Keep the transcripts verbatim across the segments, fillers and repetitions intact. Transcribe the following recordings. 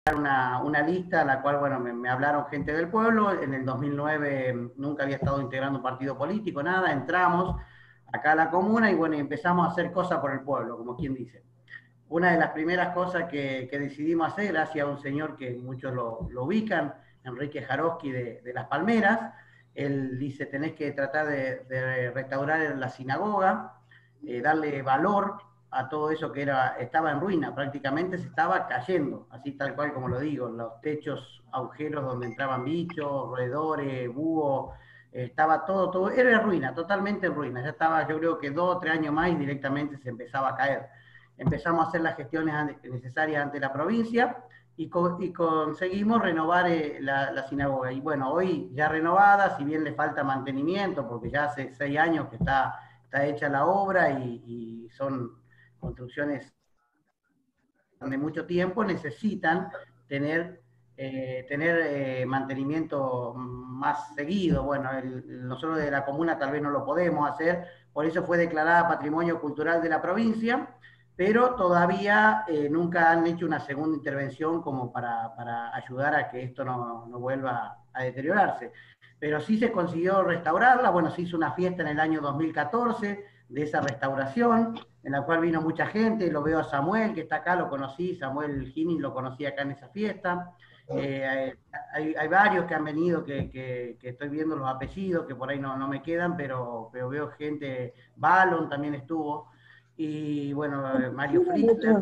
Una, una lista a la cual, bueno, me, me hablaron gente del pueblo. En el dos mil nueve nunca había estado integrando un partido político, nada. Entramos acá a la comuna y, bueno, empezamos a hacer cosas por el pueblo, como quien dice. Una de las primeras cosas que, que decidimos hacer, gracias a un señor que muchos lo, lo ubican, Enrique Jaroski de, de Las Palmeras. Él dice: tenés que tratar de, de restaurar la sinagoga, eh, darle valor a todo eso que era, estaba en ruina, prácticamente se estaba cayendo, así tal cual como lo digo, los techos, agujeros donde entraban bichos, roedores, búhos, eh, estaba todo, todo, era en ruina, totalmente en ruina. Ya estaba, yo creo que dos o tres años más y directamente se empezaba a caer. Empezamos a hacer las gestiones necesarias ante la provincia y, co y conseguimos renovar eh, la, la sinagoga. Y bueno, hoy ya renovada, si bien le falta mantenimiento, porque ya hace seis años que está, está hecha la obra y, y son construcciones de mucho tiempo, necesitan tener, eh, tener eh, mantenimiento más seguido. Bueno, el, nosotros de la comuna tal vez no lo podemos hacer, por eso fue declarada Patrimonio Cultural de la provincia, pero todavía eh, nunca han hecho una segunda intervención como para, para ayudar a que esto no, no vuelva a deteriorarse. Pero sí se consiguió restaurarla. Bueno, se hizo una fiesta en el año dos mil catorce de esa restauración, en la cual vino mucha gente. Lo veo a Samuel, que está acá, lo conocí, Samuel Gini, lo conocí acá en esa fiesta. Eh, hay, hay, varios que han venido, que, que, que, estoy viendo los apellidos, que por ahí no, no me quedan, pero, pero veo gente. Balon también estuvo, y bueno, Mario Fritzler.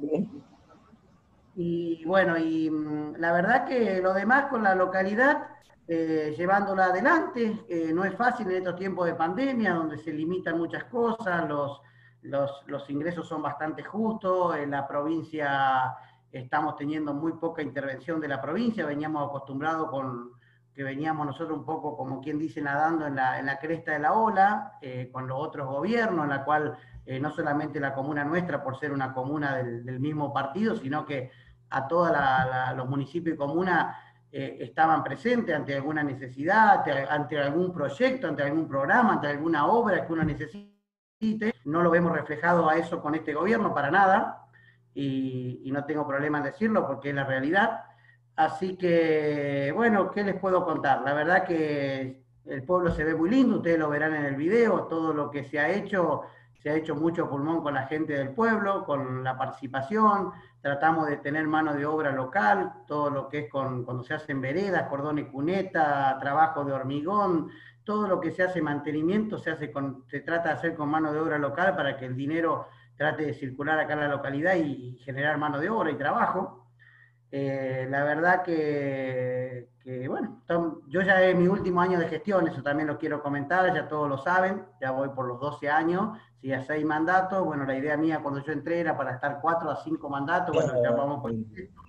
Y bueno, y la verdad que lo demás con la localidad, eh, llevándola adelante, eh, no es fácil en estos tiempos de pandemia, donde se limitan muchas cosas, los, los, los ingresos son bastante justos, en la provincia estamos teniendo muy poca intervención de la provincia, veníamos acostumbrados con que veníamos nosotros un poco, como quien dice, nadando en la, en la cresta de la ola, eh, con los otros gobiernos, en la cual eh, no solamente la comuna nuestra, por ser una comuna del, del mismo partido, sino que a todos los municipios y comunas eh, estaban presentes ante alguna necesidad, ante, ante algún proyecto, ante algún programa, ante alguna obra que uno necesite. No lo vemos reflejado a eso con este gobierno para nada, y, y no tengo problema en decirlo porque es la realidad. Así que, bueno, ¿qué les puedo contar? La verdad que el pueblo se ve muy lindo, ustedes lo verán en el video, todo lo que se ha hecho, se ha hecho mucho pulmón con la gente del pueblo, con la participación. Tratamos de tener mano de obra local, todo lo que es con, cuando se hacen veredas, cordón y cuneta, trabajo de hormigón, todo lo que se hace mantenimiento se, hace con, se trata de hacer con mano de obra local para que el dinero trate de circular acá en la localidad y generar mano de obra y trabajo. Eh, la verdad que, que bueno, yo ya es mi último año de gestión, eso también lo quiero comentar, ya todos lo saben, ya voy por los doce años, sí, a seis mandatos. Bueno, la idea mía cuando yo entré era para estar cuatro a cinco mandatos, bueno, ya vamos por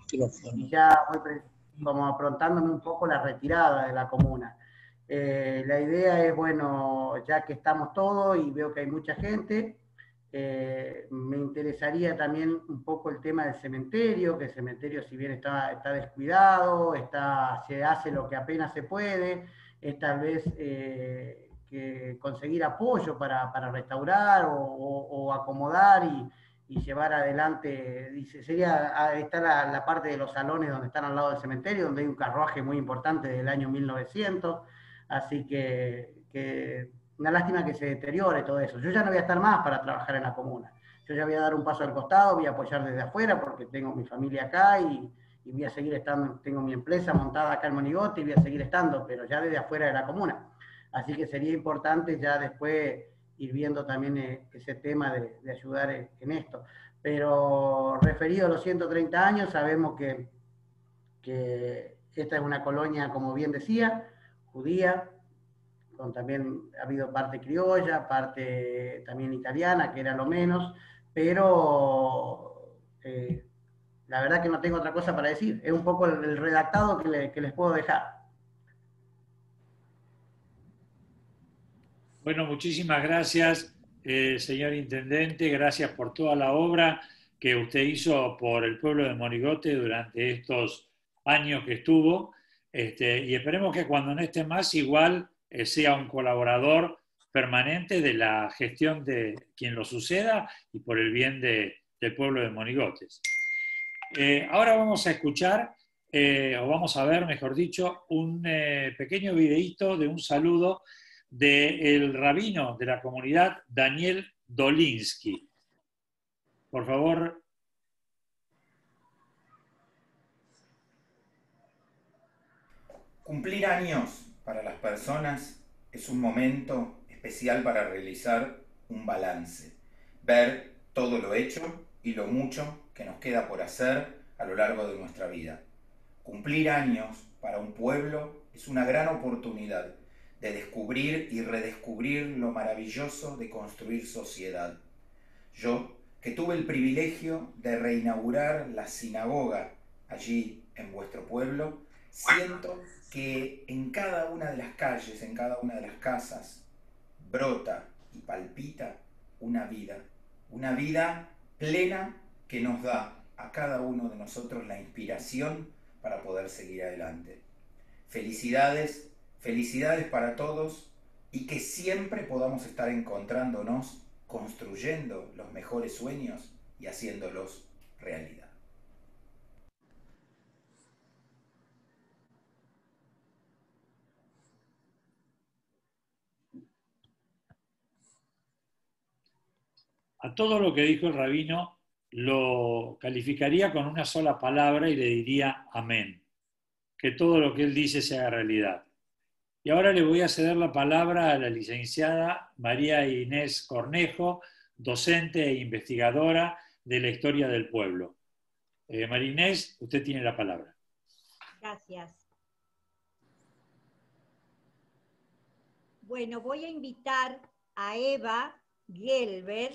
y ya voy como aprontándome un poco la retirada de la comuna. Eh, la idea es, bueno, ya que estamos todos y veo que hay mucha gente, eh, me interesaría también un poco el tema del cementerio, que el cementerio, si bien está, está descuidado, está, se hace lo que apenas se puede, es tal vez eh, que conseguir apoyo para, para restaurar o, o, o acomodar y, y llevar adelante. Dice, sería, está la, la parte de los salones donde están al lado del cementerio, donde hay un carruaje muy importante del año mil novecientos, así que, que una lástima que se deteriore todo eso. Yo ya no voy a estar más para trabajar en la comuna. Yo ya voy a dar un paso al costado, voy a apoyar desde afuera porque tengo mi familia acá y, y voy a seguir estando, tengo mi empresa montada acá en Monigote y voy a seguir estando, pero ya desde afuera de la comuna. Así que sería importante ya después ir viendo también ese tema de, de ayudar en esto. Pero referido a los ciento treinta años, sabemos que, que esta es una colonia, como bien decía, judía, con también ha habido parte criolla, parte también italiana, que era lo menos, pero eh, la verdad que no tengo otra cosa para decir. Es un poco el, el redactado que, le, que les puedo dejar. Bueno, muchísimas gracias, eh, señor Intendente. Gracias por toda la obra que usted hizo por el pueblo de Monigote durante estos años que estuvo. Este, y esperemos que cuando no esté más, igual eh, sea un colaborador permanente de la gestión de quien lo suceda y por el bien de, del pueblo de Monigotes. Eh, ahora vamos a escuchar, eh, o vamos a ver, mejor dicho, un eh, pequeño videíto de un saludo del rabino de la comunidad, Daniel Dolinsky. Por favor. Cumplir años para las personas es un momento especial para realizar un balance, ver todo lo hecho y lo mucho que nos queda por hacer a lo largo de nuestra vida. Cumplir años para un pueblo es una gran oportunidad de descubrir y redescubrir lo maravilloso de construir sociedad. Yo, que tuve el privilegio de reinaugurar la sinagoga allí en vuestro pueblo, siento que en cada una de las calles, en cada una de las casas, brota y palpita una vida, una vida plena que nos da a cada uno de nosotros la inspiración para poder seguir adelante. Felicidades, felicidades para todos y que siempre podamos estar encontrándonos, construyendo los mejores sueños y haciéndolos realidad. A todo lo que dijo el rabino lo calificaría con una sola palabra y le diría amén. Que todo lo que él dice se haga realidad. Y ahora le voy a ceder la palabra a la licenciada María Inés Cornejo, docente e investigadora de la historia del pueblo. Eh, María Inés, usted tiene la palabra. Gracias. Bueno, voy a invitar a Eva Gelber,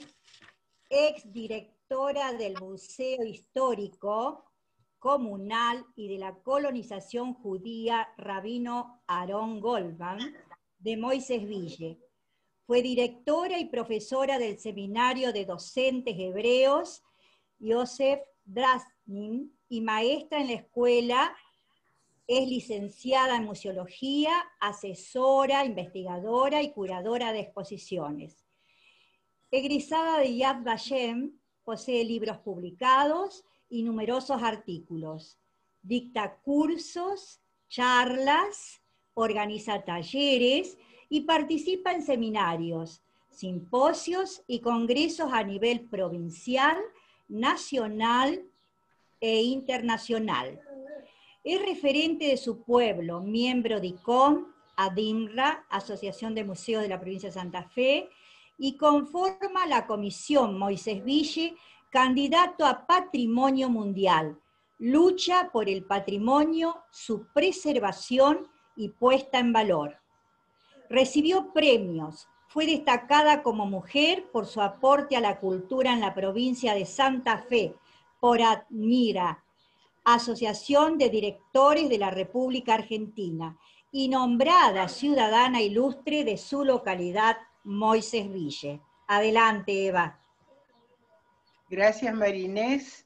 exdirectora del Museo Histórico Comunal y de la Colonización Judía Rabino Aaron Goldman, de Moisés Ville. Fue directora y profesora del Seminario de Docentes Hebreos Yosef Drasnin y maestra en la escuela. Es licenciada en museología, asesora, investigadora y curadora de exposiciones. Egresada de Yad Vashem, posee libros publicados y numerosos artículos. Dicta cursos, charlas, organiza talleres y participa en seminarios, simposios y congresos a nivel provincial, nacional e internacional. Es referente de su pueblo, miembro de I C O M, ADIMRA, Asociación de Museos de la Provincia de Santa Fe, y conforma la Comisión Moisés Ville, candidato a Patrimonio Mundial. Lucha por el patrimonio, su preservación y puesta en valor. Recibió premios. Fue destacada como mujer por su aporte a la cultura en la provincia de Santa Fe, por ADMIRA, Asociación de Directores de la República Argentina, y nombrada ciudadana ilustre de su localidad, Moisés Ville. Adelante, Eva. Gracias, María Inés.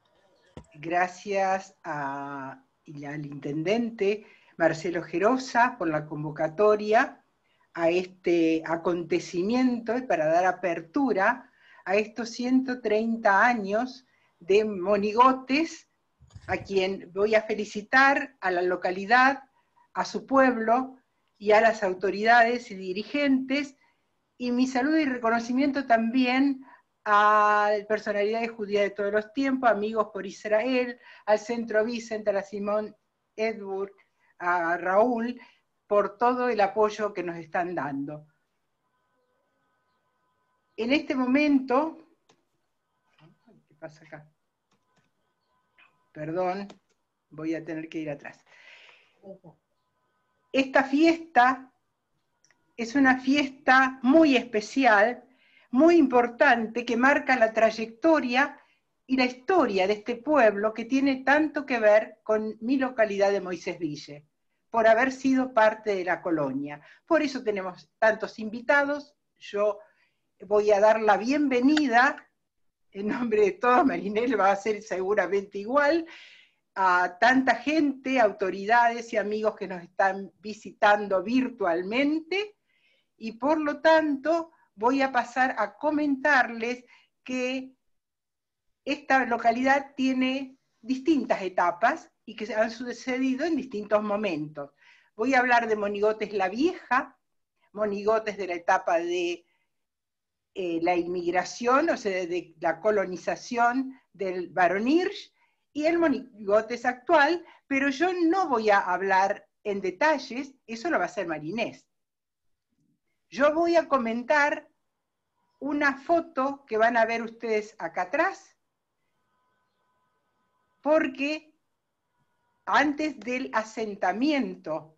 Gracias a, al intendente Marcelo Gerosa por la convocatoria a este acontecimiento y para dar apertura a estos ciento treinta años de monigotes, a quien voy a felicitar, a la localidad, a su pueblo y a las autoridades y dirigentes, y mi saludo y reconocimiento también a personalidades judías de todos los tiempos, Amigos por Israel, al Centro Vicent, a la Simón Edburg, a Raúl, por todo el apoyo que nos están dando. En este momento, ¿qué pasa acá? Perdón, voy a tener que ir atrás. Esta fiesta es una fiesta muy especial, muy importante, que marca la trayectoria y la historia de este pueblo que tiene tanto que ver con mi localidad de Moisés Ville, por haber sido parte de la colonia. Por eso tenemos tantos invitados. Yo voy a dar la bienvenida, en nombre de todos, Marinel va a ser seguramente igual, a tanta gente, autoridades y amigos que nos están visitando virtualmente, y por lo tanto voy a pasar a comentarles que esta localidad tiene distintas etapas y que han sucedido en distintos momentos. Voy a hablar de Monigotes la Vieja, Monigotes de la etapa de eh, la inmigración, o sea, de la colonización del Barón Hirsch, y el Monigotes actual, pero yo no voy a hablar en detalles, eso lo va a hacer Marinés. Yo voy a comentar una foto que van a ver ustedes acá atrás, porque antes del asentamiento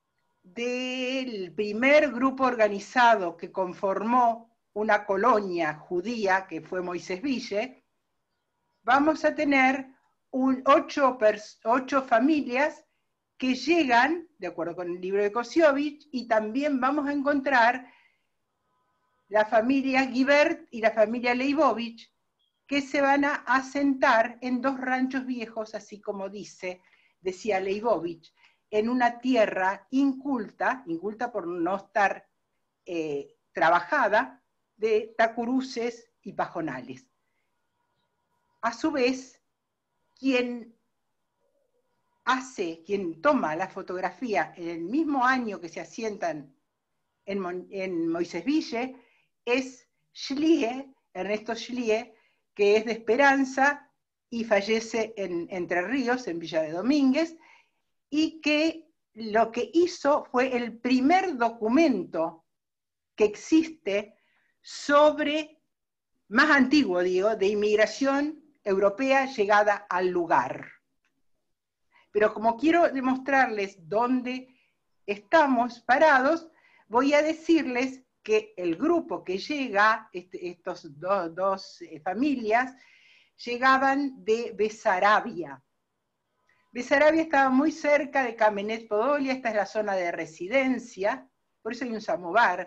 del primer grupo organizado que conformó una colonia judía, que fue Moisés Ville, vamos a tener un, ocho, ocho familias que llegan, de acuerdo con el libro de Kosiovich, y también vamos a encontrar la familia Guibert y la familia Leibovich, que se van a asentar en dos ranchos viejos, así como dice, decía Leibovich, en una tierra inculta, inculta por no estar eh, trabajada, de tacuruces y pajonales. A su vez, quien hace, quien toma la fotografía en el mismo año que se asientan en, en Moisés Ville, es Schlie, Ernesto Schlie, que es de Esperanza y fallece en Entre Ríos, en Villa de Domínguez, y que lo que hizo fue el primer documento que existe sobre, más antiguo digo, de inmigración europea llegada al lugar. Pero como quiero demostrarles dónde estamos parados, voy a decirles que el grupo que llega, este, estos do, dos eh, familias, llegaban de Besarabia. Besarabia estaba muy cerca de Kamenets-Podolia, esta es la zona de residencia, por eso hay un samovar,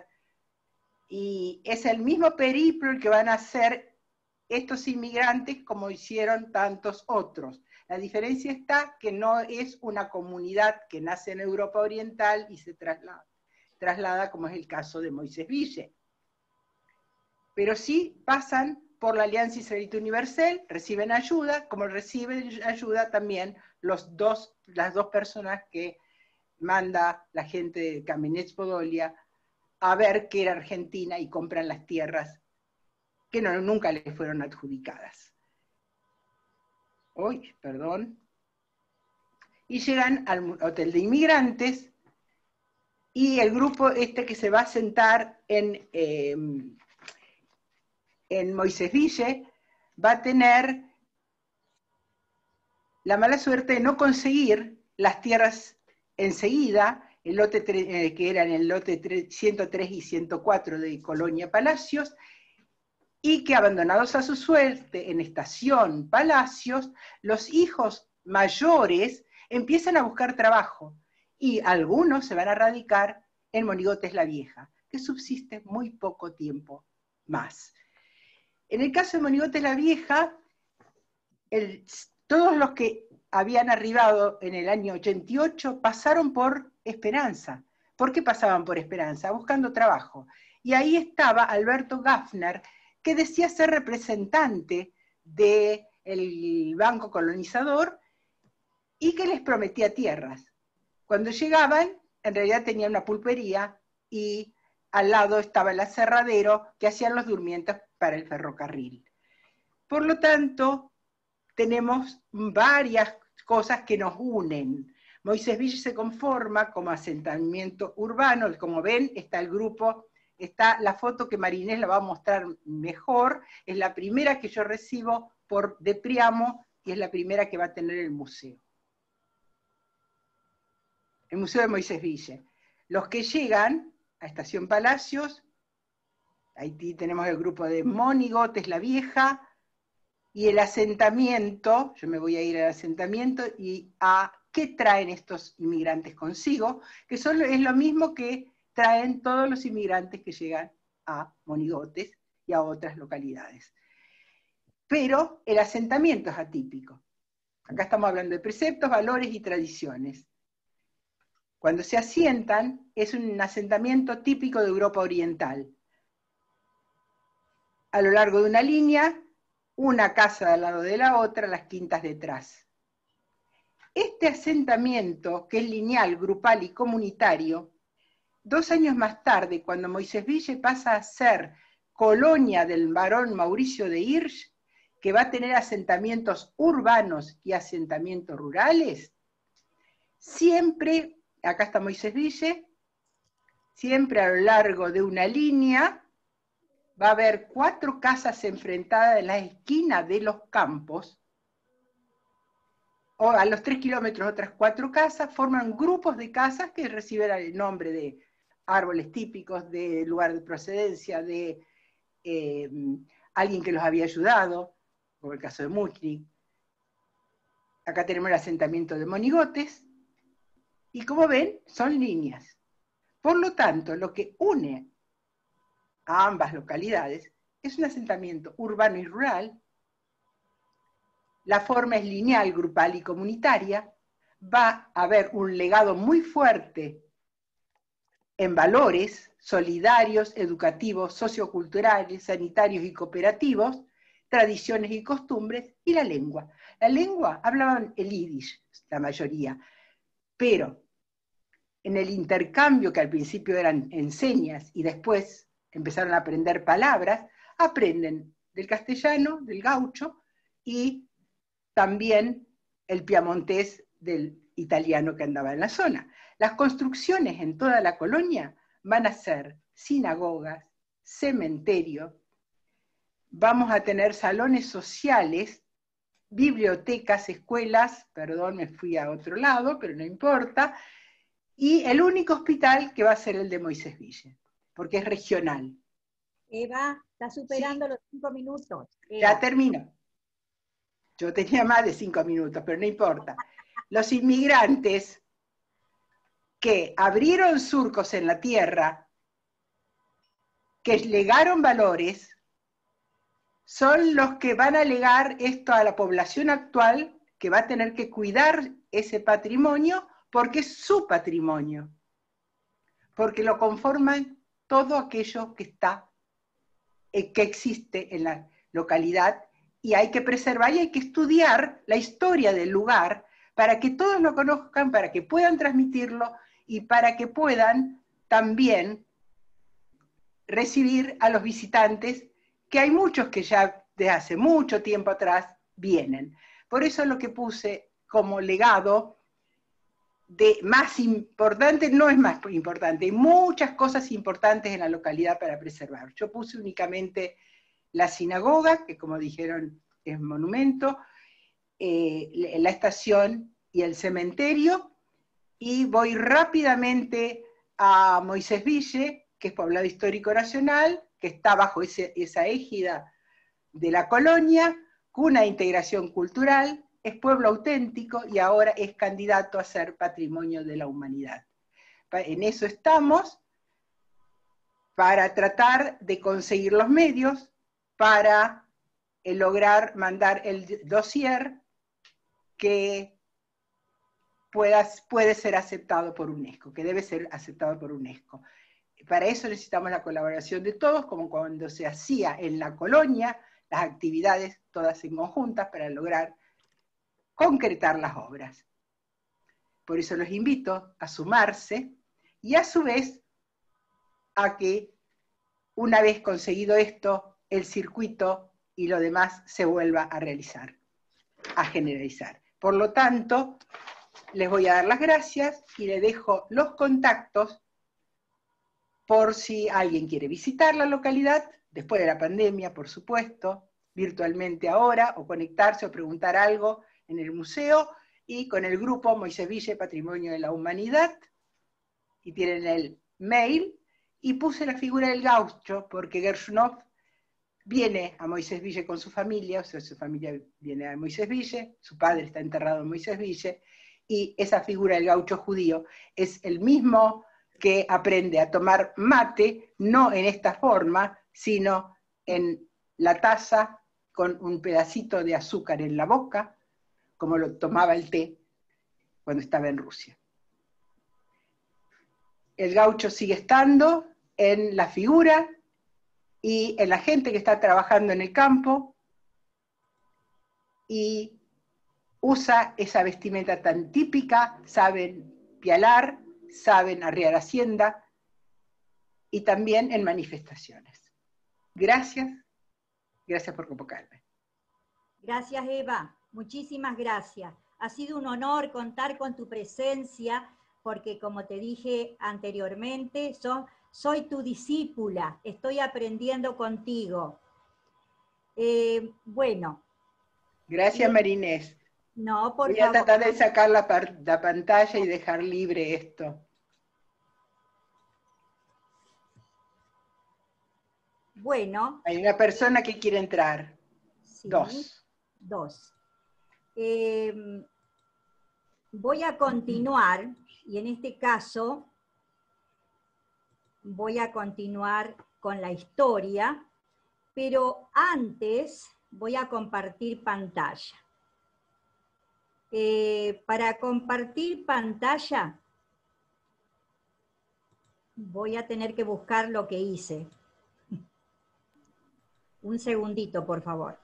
y es el mismo periplo el que van a hacer estos inmigrantes como hicieron tantos otros. La diferencia está que no es una comunidad que nace en Europa Oriental y se traslada, traslada como es el caso de Moisés Ville. Pero sí pasan por la Alianza Israelita Universal, reciben ayuda, como reciben ayuda también los dos, las dos personas que manda la gente de Kamenets-Podolia a ver qué era Argentina y compran las tierras que no, nunca les fueron adjudicadas. Uy, perdón. Y llegan al hotel de inmigrantes y el grupo este que se va a sentar en, eh, en Moisés Ville va a tener la mala suerte de no conseguir las tierras enseguida, el lote eh, que era en el lote ciento tres y ciento cuatro de Colonia Palacios, y que abandonados a su suerte en Estación Palacios, los hijos mayores empiezan a buscar trabajo, y algunos se van a radicar en Monigotes la Vieja, que subsiste muy poco tiempo más. En el caso de Monigotes la Vieja, el, todos los que habían arribado en el año ochenta y ocho pasaron por Esperanza. ¿Por qué pasaban por Esperanza? Buscando trabajo. Y ahí estaba Alberto Gaffner, que decía ser representante del banco colonizador y que les prometía tierras. Cuando llegaban, en realidad tenían una pulpería y al lado estaba el aserradero que hacían los durmientes para el ferrocarril. Por lo tanto, tenemos varias cosas que nos unen. Moisés Ville se conforma como asentamiento urbano, como ven está el grupo, está la foto que Marinés la va a mostrar mejor, es la primera que yo recibo por de Priamo y es la primera que va a tener el museo. El Museo de Moisés Ville. Los que llegan a Estación Palacios, ahí tenemos el grupo de Monigotes la Vieja, y el asentamiento, yo me voy a ir al asentamiento y a qué traen estos inmigrantes consigo, que son, es lo mismo que traen todos los inmigrantes que llegan a Monigotes y a otras localidades. Pero el asentamiento es atípico. Acá estamos hablando de preceptos, valores y tradiciones. Cuando se asientan, es un asentamiento típico de Europa Oriental. A lo largo de una línea, una casa al lado de la otra, las quintas detrás. Este asentamiento, que es lineal, grupal y comunitario, dos años más tarde, cuando Moisés Ville pasa a ser colonia del barón Mauricio de Hirsch, que va a tener asentamientos urbanos y asentamientos rurales, siempre, acá está Moisés Ville, siempre a lo largo de una línea, va a haber cuatro casas enfrentadas en la esquina de los campos, o a los tres kilómetros otras cuatro casas, forman grupos de casas que reciben el nombre de árboles típicos, de lugar de procedencia, de eh, alguien que los había ayudado, como el caso de Muchnik. Acá tenemos el asentamiento de Monigotes, y como ven, son líneas. Por lo tanto, lo que une a ambas localidades es un asentamiento urbano y rural. La forma es lineal, grupal y comunitaria. Va a haber un legado muy fuerte en valores solidarios, educativos, socioculturales, sanitarios y cooperativos, tradiciones y costumbres, y la lengua. La lengua, hablaban el yiddish, la mayoría, pero en el intercambio, que al principio eran en señas y después empezaron a aprender palabras, aprenden del castellano, del gaucho, y también el piamontés del italiano que andaba en la zona. Las construcciones en toda la colonia van a ser sinagogas, cementerios, vamos a tener salones sociales, bibliotecas, escuelas, perdón, me fui a otro lado, pero no importa, y el único hospital que va a ser el de Moisés Ville, porque es regional. Eva, está superando sí. los cinco minutos. Eva. Ya termino. Yo tenía más de cinco minutos, pero no importa. Los inmigrantes que abrieron surcos en la tierra, que legaron valores, son los que van a legar esto a la población actual, que va a tener que cuidar ese patrimonio, porque es su patrimonio, porque lo conforman todo aquello que está, que existe en la localidad, y hay que preservar y hay que estudiar la historia del lugar para que todos lo conozcan, para que puedan transmitirlo y para que puedan también recibir a los visitantes, que hay muchos que ya desde hace mucho tiempo atrás vienen. Por eso lo que puse como legado de más importante, no es más importante, hay muchas cosas importantes en la localidad para preservar. Yo puse únicamente la sinagoga, que como dijeron es monumento, eh, la estación y el cementerio, y voy rápidamente a Moisés Ville, que es poblado histórico nacional, que está bajo ese, esa égida de la colonia, con una integración cultural, es pueblo auténtico y ahora es candidato a ser patrimonio de la humanidad. En eso estamos, para tratar de conseguir los medios para eh, lograr mandar el dossier que pueda, puede ser aceptado por UNESCO, que debe ser aceptado por UNESCO. Para eso necesitamos la colaboración de todos, como cuando se hacía en la colonia, las actividades todas en conjuntas para lograr concretar las obras. Por eso los invito a sumarse y a su vez a que una vez conseguido esto, el circuito y lo demás se vuelva a realizar, a generalizar. Por lo tanto, les voy a dar las gracias y les dejo los contactos por si alguien quiere visitar la localidad, después de la pandemia, por supuesto, virtualmente ahora, o conectarse o preguntar algo en el museo, y con el grupo Moisés Ville, Patrimonio de la Humanidad, y tienen el mail, y puse la figura del gaucho, porque Gershunov viene a Moisés Ville con su familia, o sea, su familia viene a Moisés Ville, su padre está enterrado en Moisés Ville, y esa figura del gaucho judío es el mismo que aprende a tomar mate, no en esta forma, sino en la taza con un pedacito de azúcar en la boca, como lo tomaba el té cuando estaba en Rusia. El gaucho sigue estando en la figura y en la gente que está trabajando en el campo, y usa esa vestimenta tan típica, saben pialar, saben arriar hacienda, y también en manifestaciones. Gracias, gracias por convocarme. Gracias, Eva, muchísimas gracias. Ha sido un honor contar con tu presencia, porque como te dije anteriormente, so, soy tu discípula, estoy aprendiendo contigo. Eh, bueno. Gracias, eh, Marinés. No, por Voy a favor. tratar de sacar la, la pantalla y dejar libre esto. Bueno. Hay una persona que quiere entrar. Sí, dos. Dos. Eh, voy a continuar, y en este caso voy a continuar con la historia, pero antes voy a compartir pantalla. Eh, para compartir pantalla voy a tener que buscar lo que hice. Un segundito, por favor.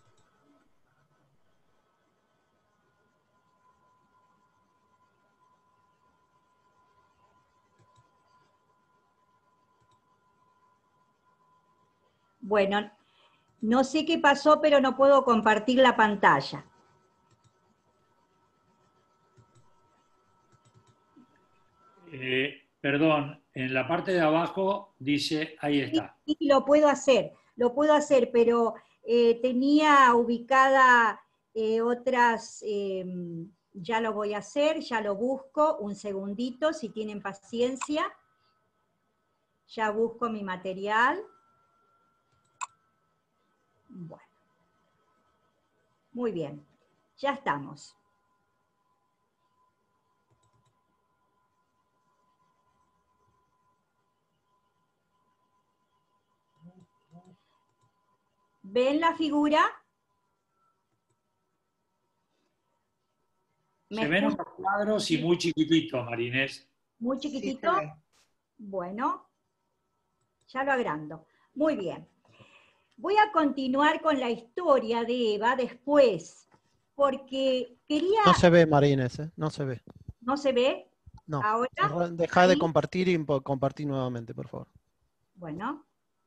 Bueno, no sé qué pasó, pero no puedo compartir la pantalla. Eh, perdón, en la parte de abajo dice, ahí está. Sí, sí, lo puedo hacer, lo puedo hacer, pero eh, tenía ubicada eh, otras, eh, ya lo voy a hacer, ya lo busco, un segundito, si tienen paciencia. Ya busco mi material. Bueno. Muy bien, ya estamos. ¿Ven la figura? Se ven unos cuadros y muy chiquitito, Marinés. ¿Muy chiquitito? Sí, bueno, ya lo agrando. Muy bien. Voy a continuar con la historia de Eva después, porque quería... No se ve, Marinés, ¿eh? No se ve. ¿No se ve? No. ¿Ahora? Deja ¿Ahí? de compartir y compartir nuevamente, por favor. Bueno.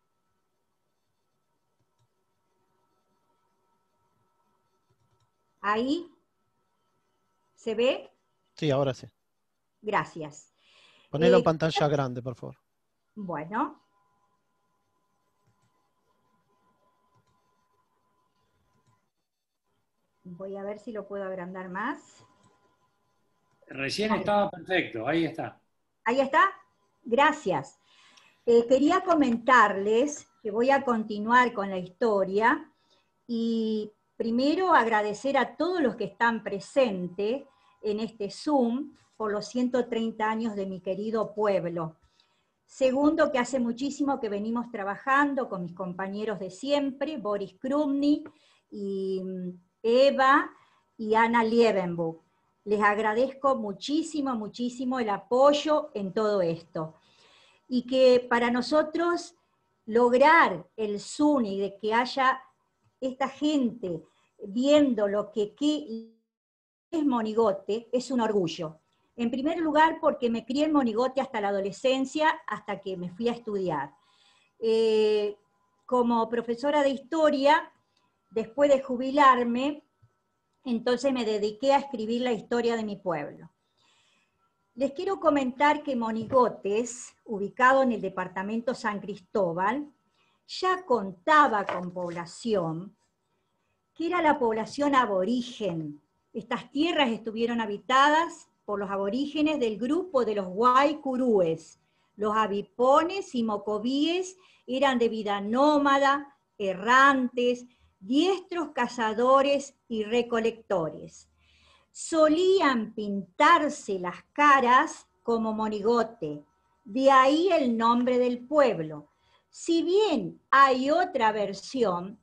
¿Ahí? ¿Se ve? Sí, ahora sí. Gracias. Ponelo eh, en pantalla grande, por favor. Bueno. Voy a ver si lo puedo agrandar más. Recién ahí estaba perfecto, ahí está. Ahí está. Gracias. Eh, quería comentarles que voy a continuar con la historia y primero agradecer a todos los que están presentes en este Zoom por los ciento treinta años de mi querido pueblo. Segundo, que hace muchísimo que venimos trabajando con mis compañeros de siempre, Boris Krumny y Eva y Ana Liebenbuch. Les agradezco muchísimo, muchísimo el apoyo en todo esto. Y que para nosotros lograr el Zoom y de que haya esta gente viendo lo que, que es Monigote, es un orgullo. En primer lugar, porque me crié en Monigote hasta la adolescencia, hasta que me fui a estudiar. Eh, como profesora de historia, después de jubilarme, entonces me dediqué a escribir la historia de mi pueblo. Les quiero comentar que Monigotes, ubicado en el departamento San Cristóbal, ya contaba con población, que era la población aborigen. Estas tierras estuvieron habitadas por los aborígenes del grupo de los guaycurúes. Los avipones y mocovíes eran de vida nómada, errantes, diestros cazadores y recolectores. Solían pintarse las caras como monigote, de ahí el nombre del pueblo. Si bien hay otra versión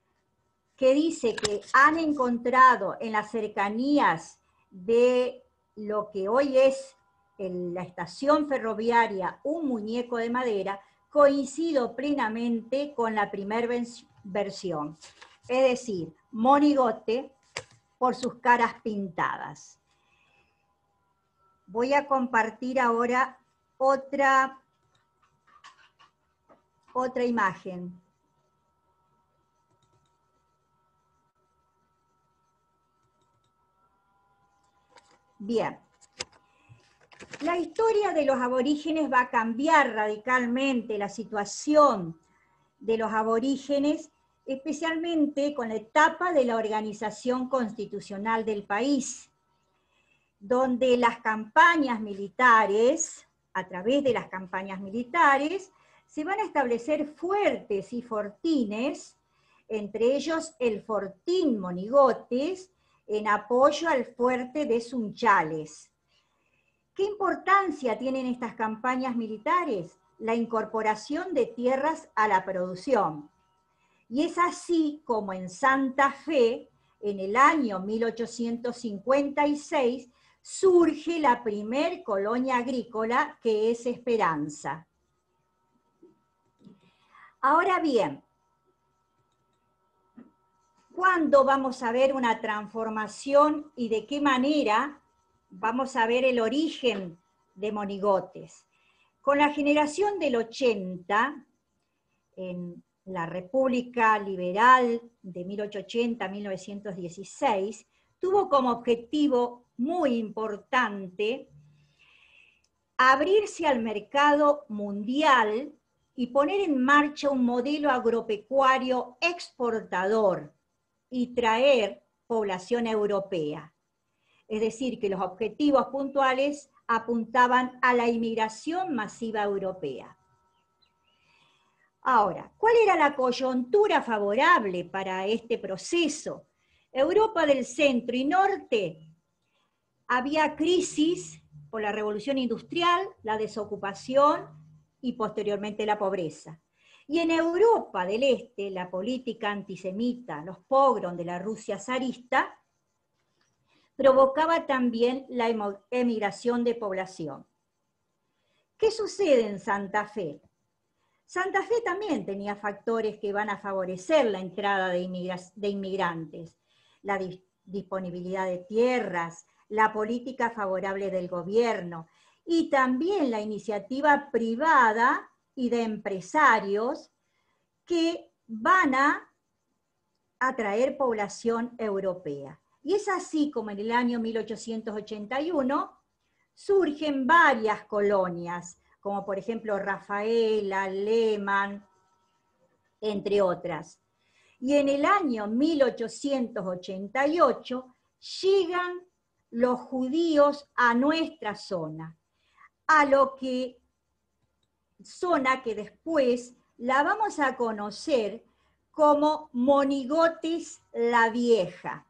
que dice que han encontrado en las cercanías de lo que hoy es en la estación ferroviaria un muñeco de madera, coincido plenamente con la primera versión. Es decir, monigote por sus caras pintadas. Voy a compartir ahora otra, otra imagen. Bien. La historia de los aborígenes va a cambiar radicalmente la situación de los aborígenes, especialmente con la etapa de la organización constitucional del país, donde las campañas militares, a través de las campañas militares, se van a establecer fuertes y fortines, entre ellos el fortín Monigotes, en apoyo al fuerte de Sunchales. ¿Qué importancia tienen estas campañas militares? La incorporación de tierras a la producción. Y es así como en Santa Fe, en el año mil ochocientos cincuenta y seis, surge la primer colonia agrícola, que es Esperanza. Ahora bien, ¿cuándo vamos a ver una transformación y de qué manera vamos a ver el origen de Monigotes? Con la generación del ochenta, en la República Liberal de mil ochocientos ochenta a mil novecientos dieciséis, tuvo como objetivo muy importante abrirse al mercado mundial y poner en marcha un modelo agropecuario exportador y traer población europea. Es decir, que los objetivos puntuales apuntaban a la inmigración masiva europea. Ahora, ¿cuál era la coyuntura favorable para este proceso? Europa del centro y norte, había crisis por la revolución industrial, la desocupación y posteriormente la pobreza. Y en Europa del este, la política antisemita, los pogroms de la Rusia zarista, provocaba también la emigración de población. ¿Qué sucede en Santa Fe? Santa Fe también tenía factores que van a favorecer la entrada de, de inmigrantes, la dis disponibilidad de tierras, la política favorable del gobierno y también la iniciativa privada y de empresarios que van a atraer población europea. Y es así como en el año mil ochocientos ochenta y uno surgen varias colonias, como por ejemplo Rafaela, Lehmann, entre otras. Y en el año mil ochocientos ochenta y ocho llegan los judíos a nuestra zona, a lo que zona que después la vamos a conocer como Monigotes la Vieja.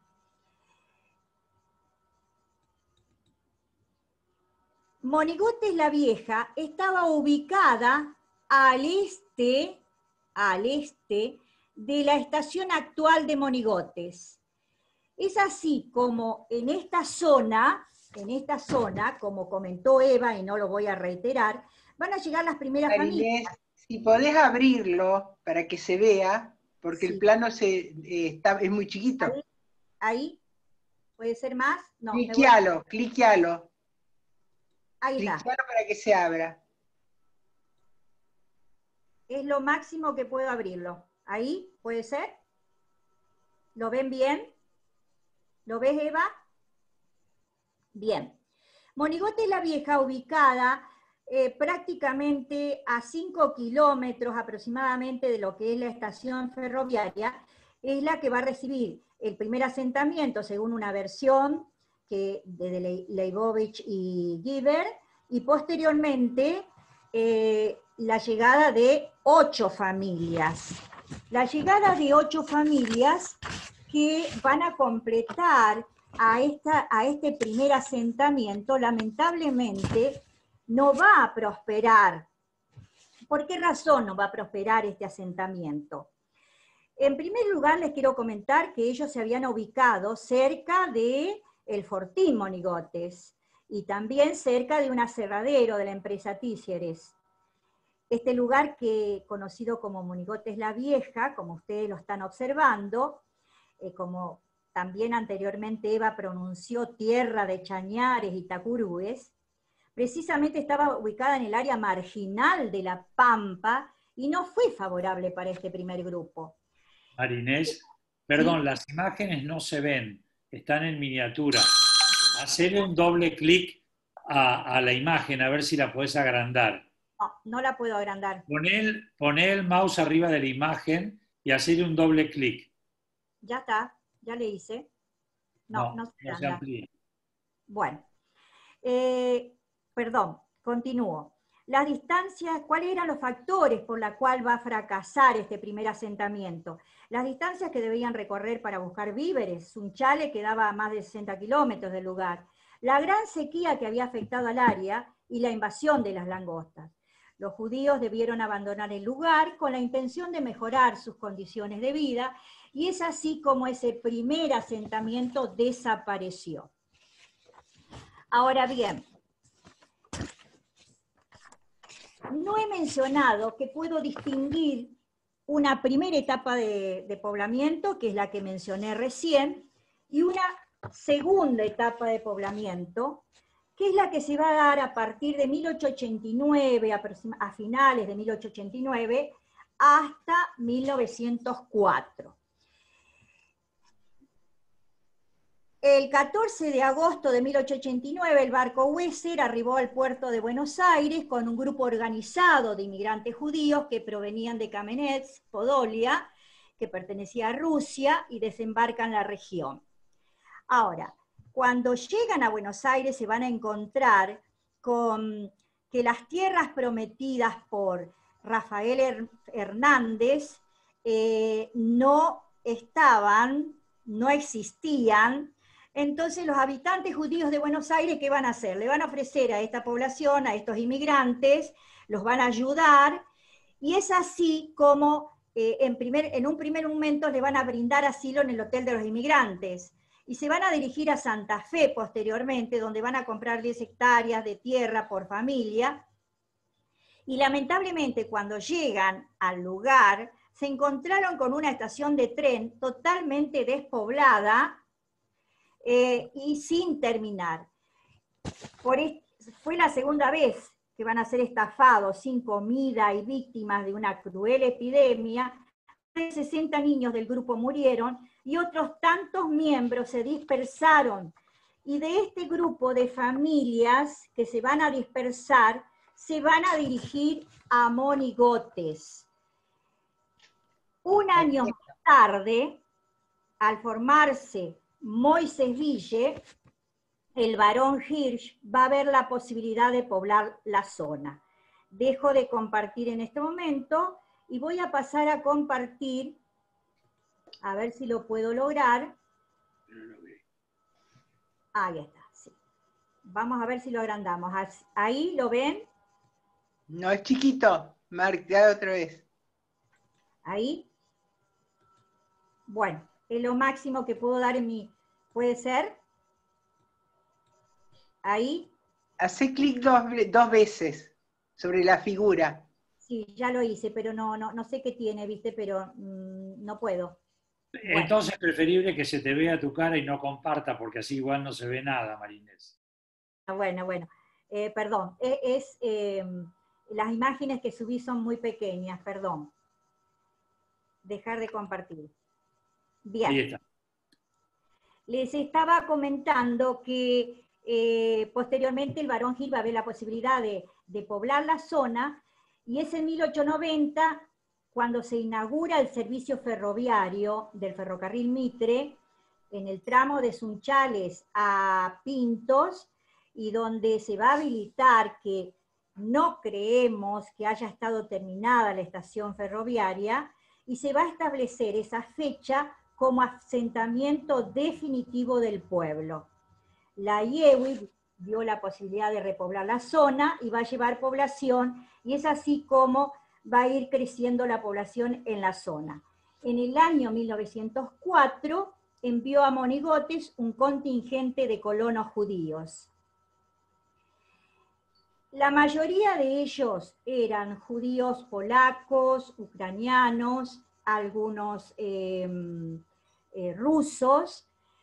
Monigotes la Vieja estaba ubicada al este, al este de la estación actual de Monigotes. Es así como en esta zona, en esta zona, como comentó Eva, y no lo voy a reiterar, van a llegar las primeras Marinés, familias. si podés abrirlo para que se vea, porque sí. El plano se, eh, está, es muy chiquito. Ahí, ahí, ¿puede ser más? No, cliquealo, cliquealo. Ahí está. Cliquealo para que se abra. Es lo máximo que puedo abrirlo. Ahí, ¿puede ser? ¿Lo ven bien? ¿Lo ves, Eva? Bien. Monigotes la Vieja, ubicada eh, prácticamente a cinco kilómetros aproximadamente de lo que es la estación ferroviaria, es la que va a recibir el primer asentamiento, según una versión que, de Le Leibovich y Giver, y posteriormente eh, la llegada de ocho familias. La llegada de ocho familias que van a completar a, esta, a este primer asentamiento, lamentablemente, no va a prosperar. ¿Por qué razón no va a prosperar este asentamiento? En primer lugar, les quiero comentar que ellos se habían ubicado cerca de el Fortín Monigotes y también cerca de un aserradero de la empresa Tíceres. Este lugar que conocido como Monigotes la Vieja, como ustedes lo están observando, eh, como también anteriormente Eva pronunció tierra de chañares y tacurúes, precisamente estaba ubicada en el área marginal de la Pampa y no fue favorable para este primer grupo. Marinés, perdón, ¿Sí? las imágenes no se ven, están en miniatura. Hacerle un doble clic a, a la imagen, a ver si la podés agrandar. No, no la puedo agrandar. Poné el, poné el mouse arriba de la imagen y hacerle un doble clic. Ya está, ya le hice. No, No, no se no se agranda. amplía. Bueno, eh, perdón, continúo. Las distancias, ¿cuáles eran los factores por los cuales va a fracasar este primer asentamiento? Las distancias que debían recorrer para buscar víveres. Sunchales quedaba a más de sesenta kilómetros del lugar. La gran sequía que había afectado al área y la invasión de las langostas. Los judíos debieron abandonar el lugar con la intención de mejorar sus condiciones de vida, y es así como ese primer asentamiento desapareció. Ahora bien, no he mencionado que puedo distinguir una primera etapa de, de poblamiento, que es la que mencioné recién, y una segunda etapa de poblamiento, que es la que se va a dar a partir de mil ochocientos ochenta y nueve, a, a finales de mil ochocientos ochenta y nueve, hasta mil novecientos cuatro. El catorce de agosto de mil ochocientos ochenta y nueve, el barco Weser arribó al puerto de Buenos Aires con un grupo organizado de inmigrantes judíos que provenían de Kamenets, Podolia, que pertenecía a Rusia, y desembarcan en la región. Ahora, cuando llegan a Buenos Aires se van a encontrar con que las tierras prometidas por Rafael Hernández eh, no estaban, no existían. Entonces los habitantes judíos de Buenos Aires, ¿qué van a hacer? Le van a ofrecer a esta población, a estos inmigrantes, los van a ayudar, y es así como eh, en, primer, en un primer momento le van a brindar asilo en el Hotel de los Inmigrantes, y se van a dirigir a Santa Fe posteriormente, donde van a comprar diez hectáreas de tierra por familia, y lamentablemente cuando llegan al lugar, se encontraron con una estación de tren totalmente despoblada, Eh, y sin terminar. Por fue la segunda vez que van a ser estafados, sin comida y víctimas de una cruel epidemia. Más de sesenta niños del grupo murieron y otros tantos miembros se dispersaron. Y de este grupo de familias que se van a dispersar, se van a dirigir a Monigotes. Un año más tarde, al formarse Moisés Ville, el barón Hirsch va a ver la posibilidad de poblar la zona. Dejo de compartir en este momento y voy a pasar a compartir, a ver si lo puedo lograr. Ahí está, sí. Vamos a ver si lo agrandamos. ¿Ahí lo ven? No, es chiquito. Marca otra vez. ¿Ahí? Bueno, es lo máximo que puedo dar en mi... ¿Puede ser? Ahí. Hace clic dos, dos veces sobre la figura. Sí, ya lo hice, pero no, no, no sé qué tiene, ¿viste? Pero mmm, no puedo. Bueno. Entonces es preferible que se te vea tu cara y no comparta, porque así igual no se ve nada, Marinés. Bueno, bueno. Eh, perdón, es, es eh, las imágenes que subí son muy pequeñas, perdón. Dejar de compartir. Bien. Ahí está. Les estaba comentando que eh, posteriormente el barón Gil va a ver la posibilidad de, de poblar la zona, y es en mil ochocientos noventa cuando se inaugura el servicio ferroviario del ferrocarril Mitre en el tramo de Sunchales a Pintos, y donde se va a habilitar, que no creemos que haya estado terminada la estación ferroviaria, y se va a establecer esa fecha como asentamiento definitivo del pueblo. La I E W I vio la posibilidad de repoblar la zona y va a llevar población, y es así como va a ir creciendo la población en la zona. En el año mil novecientos cuatro envió a Monigotes un contingente de colonos judíos. La mayoría de ellos eran judíos polacos, ucranianos, algunos eh, eh, rusos,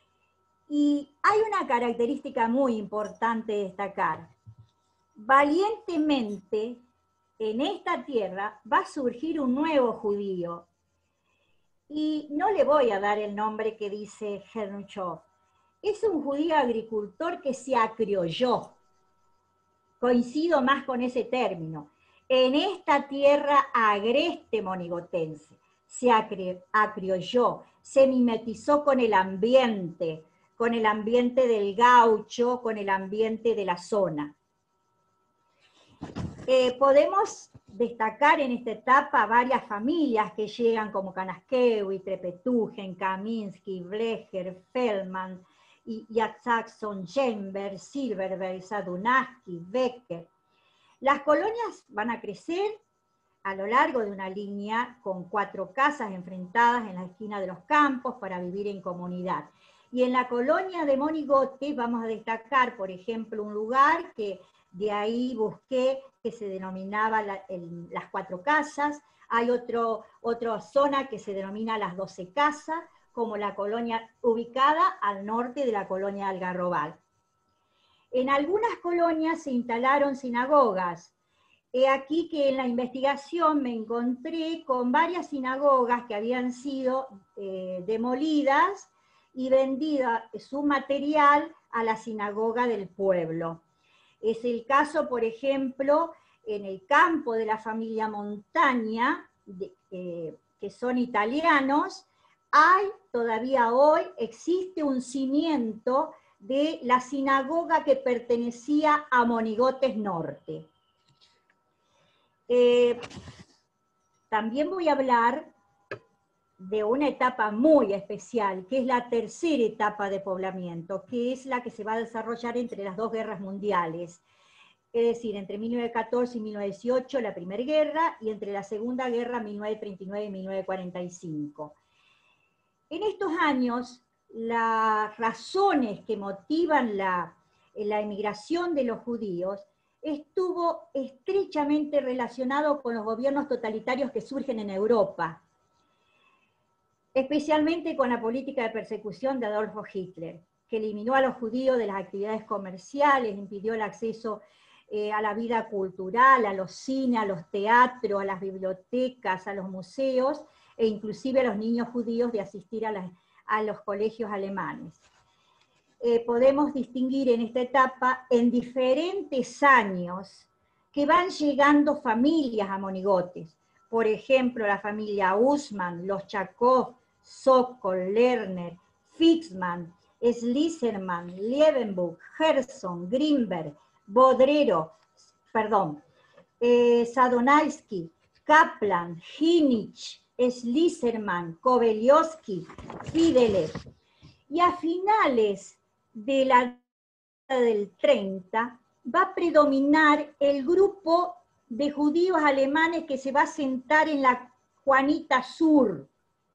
Y hay una característica muy importante de destacar. Valientemente, en esta tierra va a surgir un nuevo judío. Y no le voy a dar el nombre que dice Chernyshov. Es un judío agricultor que se acriolló. Coincido más con ese término. En esta tierra agreste monigotense se acriolló, se mimetizó con el ambiente, con el ambiente del gaucho, con el ambiente de la zona. Eh, podemos destacar en esta etapa varias familias que llegan como Kanaskewi, Trepetujen, Kaminsky, Blecher, Feldman, Jackson, Jember, Silverberg, Sadunaski, Becker. Las colonias van a crecer a lo largo de una línea con cuatro casas enfrentadas en la esquina de los campos para vivir en comunidad. Y en la colonia de Monigote vamos a destacar, por ejemplo, un lugar que de ahí busqué, que se denominaba la, el, las cuatro casas. Hay otro, otra zona que se denomina las doce casas, como la colonia ubicada al norte de la colonia Algarrobal. En algunas colonias se instalaron sinagogas. He aquí que en la investigación me encontré con varias sinagogas que habían sido eh, demolidas y vendida su material a la sinagoga del pueblo. Es el caso, por ejemplo, en el campo de la familia Montaña, de, eh, que son italianos. Hay, todavía hoy, existe un cimiento de la sinagoga que pertenecía a Monigotes Norte. Eh, también voy a hablar de una etapa muy especial, que es la tercera etapa de poblamiento, que es la que se va a desarrollar entre las dos guerras mundiales. Es decir, entre mil novecientos catorce y mil novecientos dieciocho, la Primera Guerra, y entre la Segunda Guerra, mil novecientos treinta y nueve y mil novecientos cuarenta y cinco. En estos años, las razones que motivan la, la emigración de los judíos estuvo estrechamente relacionado con los gobiernos totalitarios que surgen en Europa, especialmente con la política de persecución de Adolfo Hitler, que eliminó a los judíos de las actividades comerciales, impidió el acceso eh, a la vida cultural, a los cines, a los teatros, a las bibliotecas, a los museos, e inclusive a los niños judíos de asistir a, las, a los colegios alemanes. Eh, podemos distinguir en esta etapa en diferentes años que van llegando familias a Monigotes. Por ejemplo, la familia Usman, los Chakov, Sokol, Lerner, Fixman, Sliserman, Liebenbuch, Gerson, Grimberg, Bodrero, perdón, eh, Sadonalski, Kaplan, Hinich, Sliserman, Kovelioski, Fidelev. Y a finales de la década del treinta va a predominar el grupo de judíos alemanes que se va a asentar en la Juanita Sur.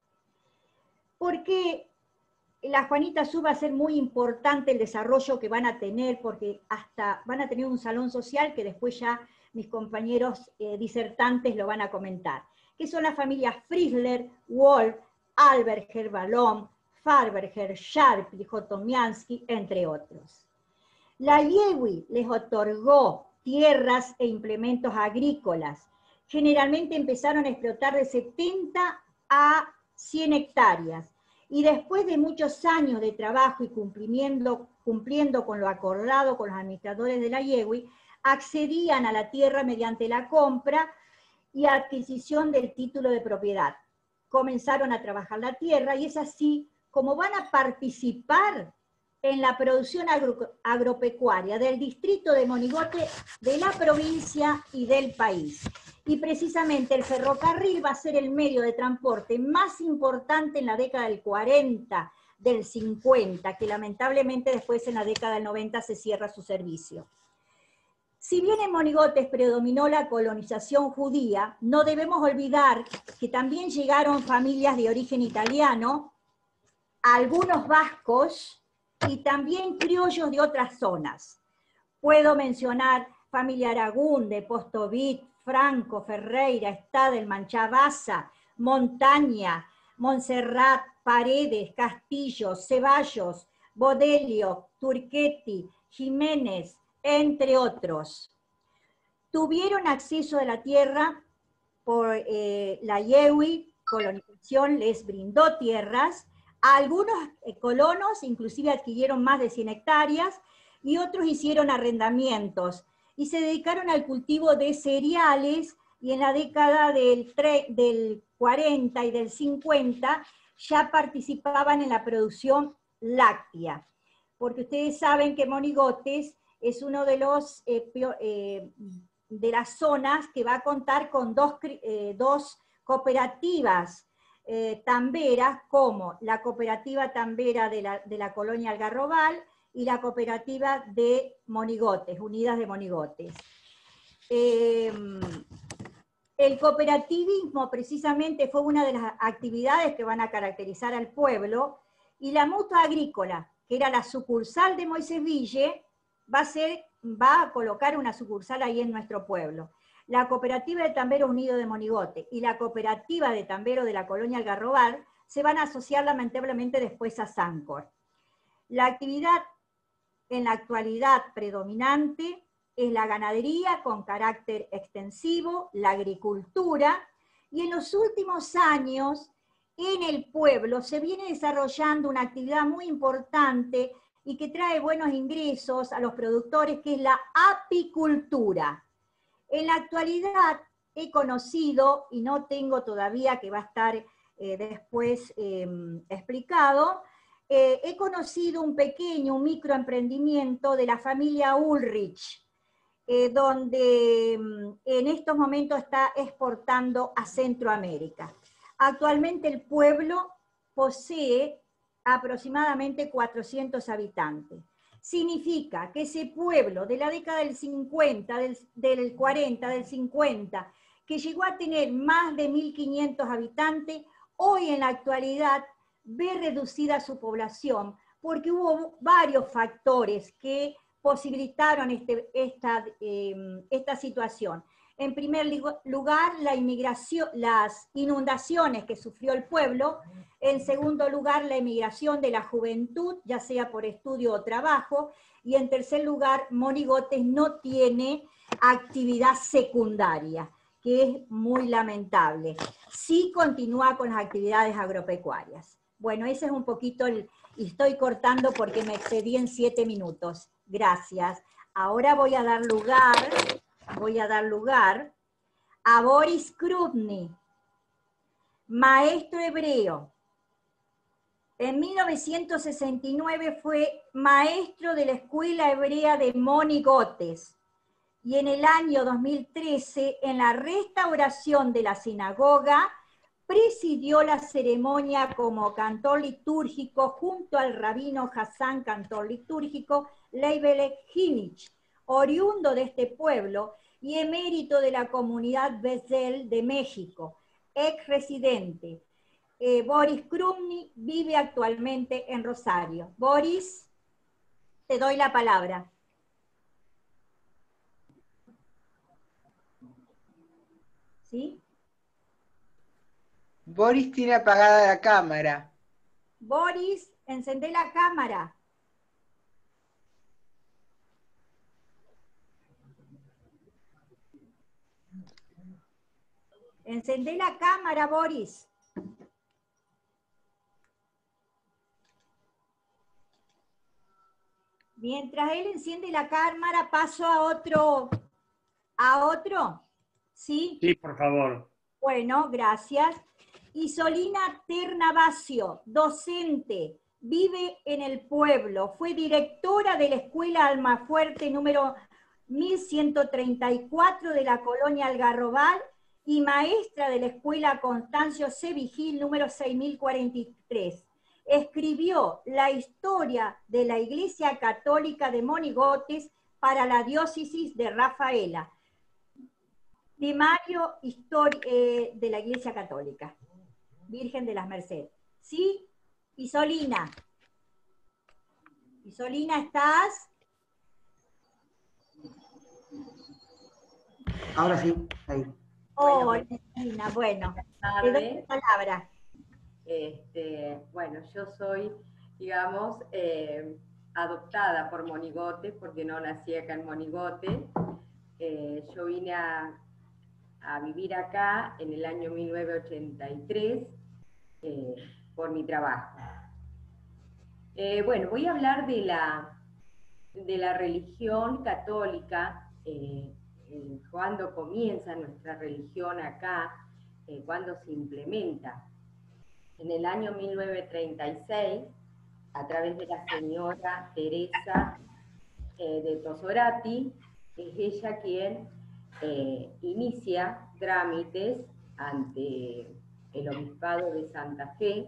Porque la Juanita Sur va a ser muy importante el desarrollo que van a tener, porque hasta van a tener un salón social que después ya mis compañeros eh, disertantes lo van a comentar, que son las familias Friesler, Wolf, Alberger, Balón, Farberger, Sharp, Jotomiansky, entre otros. La Yewi les otorgó tierras e implementos agrícolas. Generalmente empezaron a explotar de setenta a cien hectáreas. Y después de muchos años de trabajo y cumpliendo, cumpliendo con lo acordado con los administradores de la Yewi, accedían a la tierra mediante la compra y adquisición del título de propiedad. Comenzaron a trabajar la tierra y es así como van a participar en la producción agro, agropecuaria del distrito de Monigote, de la provincia y del país. Y precisamente el ferrocarril va a ser el medio de transporte más importante en la década del cuarenta, del cincuenta, que lamentablemente después en la década del noventa se cierra su servicio. Si bien en Monigotes predominó la colonización judía, no debemos olvidar que también llegaron familias de origen italiano, algunos vascos y también criollos de otras zonas. Puedo mencionar familia Aragún, de Postovit, Franco, Ferreira, Stadelman, Chavasa, Montaña, Montserrat, Paredes, Castillo, Ceballos, Bodelio, Turchetti, Jiménez, entre otros. Tuvieron acceso a la tierra por eh, la Yewi, colonización les brindó tierras. Algunos eh, colonos inclusive adquirieron más de cien hectáreas y otros hicieron arrendamientos y se dedicaron al cultivo de cereales, y en la década del, del cuarenta y del cincuenta ya participaban en la producción láctea, porque ustedes saben que Monigotes es uno de los eh, eh, de las zonas que va a contar con dos, eh, dos cooperativas eh, tamberas, como la cooperativa tambera de la, de la colonia Algarrobal y la cooperativa de Monigotes, Unidas de Monigotes. Eh, el cooperativismo precisamente fue una de las actividades que van a caracterizar al pueblo, y la Mutua Agrícola, que era la sucursal de Moisés Ville, va a, ser, va a colocar una sucursal ahí en nuestro pueblo. La cooperativa de Tamberos Unidos de Monigote y la cooperativa de Tamberos de la colonia Algarrobal se van a asociar lamentablemente después a Sancor. La actividad en la actualidad predominante es la ganadería con carácter extensivo, la agricultura, y en los últimos años en el pueblo se viene desarrollando una actividad muy importante y que trae buenos ingresos a los productores, que es la apicultura. En la actualidad he conocido, y no tengo todavía, que va a estar eh, después eh, explicado, eh, he conocido un pequeño, un microemprendimiento de la familia Ulrich, eh, donde en estos momentos está exportando a Centroamérica. Actualmente el pueblo posee aproximadamente cuatrocientos habitantes. Significa que ese pueblo de la década del cincuenta, del, del cuarenta, del cincuenta, que llegó a tener más de mil quinientos habitantes, hoy en la actualidad ve reducida su población, porque hubo varios factores que posibilitaron este, esta, eh, esta situación. En primer lugar, la inmigración, las inundaciones que sufrió el pueblo. En segundo lugar, la emigración de la juventud, ya sea por estudio o trabajo. Y en tercer lugar, Monigotes no tiene actividad secundaria, que es muy lamentable. Sí continúa con las actividades agropecuarias. Bueno, ese es un poquito el... Y estoy cortando porque me excedí en siete minutos. Gracias. Ahora voy a dar lugar... Voy a dar lugar a Boris Krupny, maestro hebreo. En mil novecientos sesenta y nueve fue maestro de la Escuela Hebrea de Monigotes, y en el año dos mil trece, en la restauración de la sinagoga, presidió la ceremonia como cantor litúrgico junto al rabino Hassan, cantor litúrgico, Leibele Hinich, oriundo de este pueblo y emérito de la comunidad Bezel de México, ex residente. Eh, Boris Krupny vive actualmente en Rosario. Boris, te doy la palabra. ¿Sí? Boris tiene apagada la cámara. Boris, encendé la cámara. Encendé la cámara, Boris. Mientras él enciende la cámara, paso a otro. ¿A otro? ¿Sí? Sí, por favor. Bueno, gracias. Isolina Ternavasio, docente, vive en el pueblo. Fue directora de la Escuela Almafuerte número mil ciento treinta y cuatro de la colonia Algarrobal y maestra de la Escuela Constancio C. Vigil número seis mil cuarenta y tres. Escribió la historia de la Iglesia Católica de Monigotes para la diócesis de Rafaela. Temario eh, de la Iglesia Católica. Virgen de las Mercedes. ¿Sí? Isolina. Isolina, ¿estás? Ahora sí, ahí. Oh, Bueno, Isolina, bueno. buenas Te doy tardes. la palabra. Este, bueno, yo soy digamos, eh, adoptada por monigotes, porque no nací acá en Monigote. Eh, yo vine a, a vivir acá en el año mil novecientos ochenta y tres eh, por mi trabajo. Eh, bueno, voy a hablar de la, de la religión católica, eh, eh, cuándo comienza nuestra religión acá, eh, cuándo se implementa. En el año mil novecientos treinta y seis, a través de la señora Teresa eh, de Tosorati, es ella quien eh, inicia trámites ante el Obispado de Santa Fe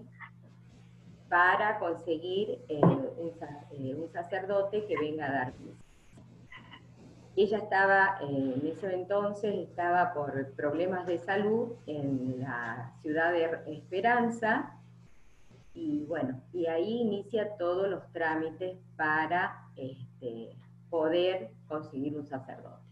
para conseguir eh, un, eh, un sacerdote que venga a dar misa. Ella estaba, eh, en ese entonces, estaba por problemas de salud en la ciudad de Esperanza, y bueno, y ahí inicia todos los trámites para este, poder conseguir un sacerdote.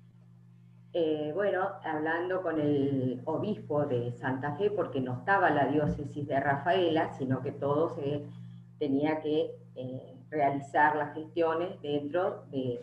Eh, bueno, hablando con el obispo de Santa Fe, porque no estaba la diócesis de Rafaela, sino que todo se tenía que eh, realizar las gestiones dentro de,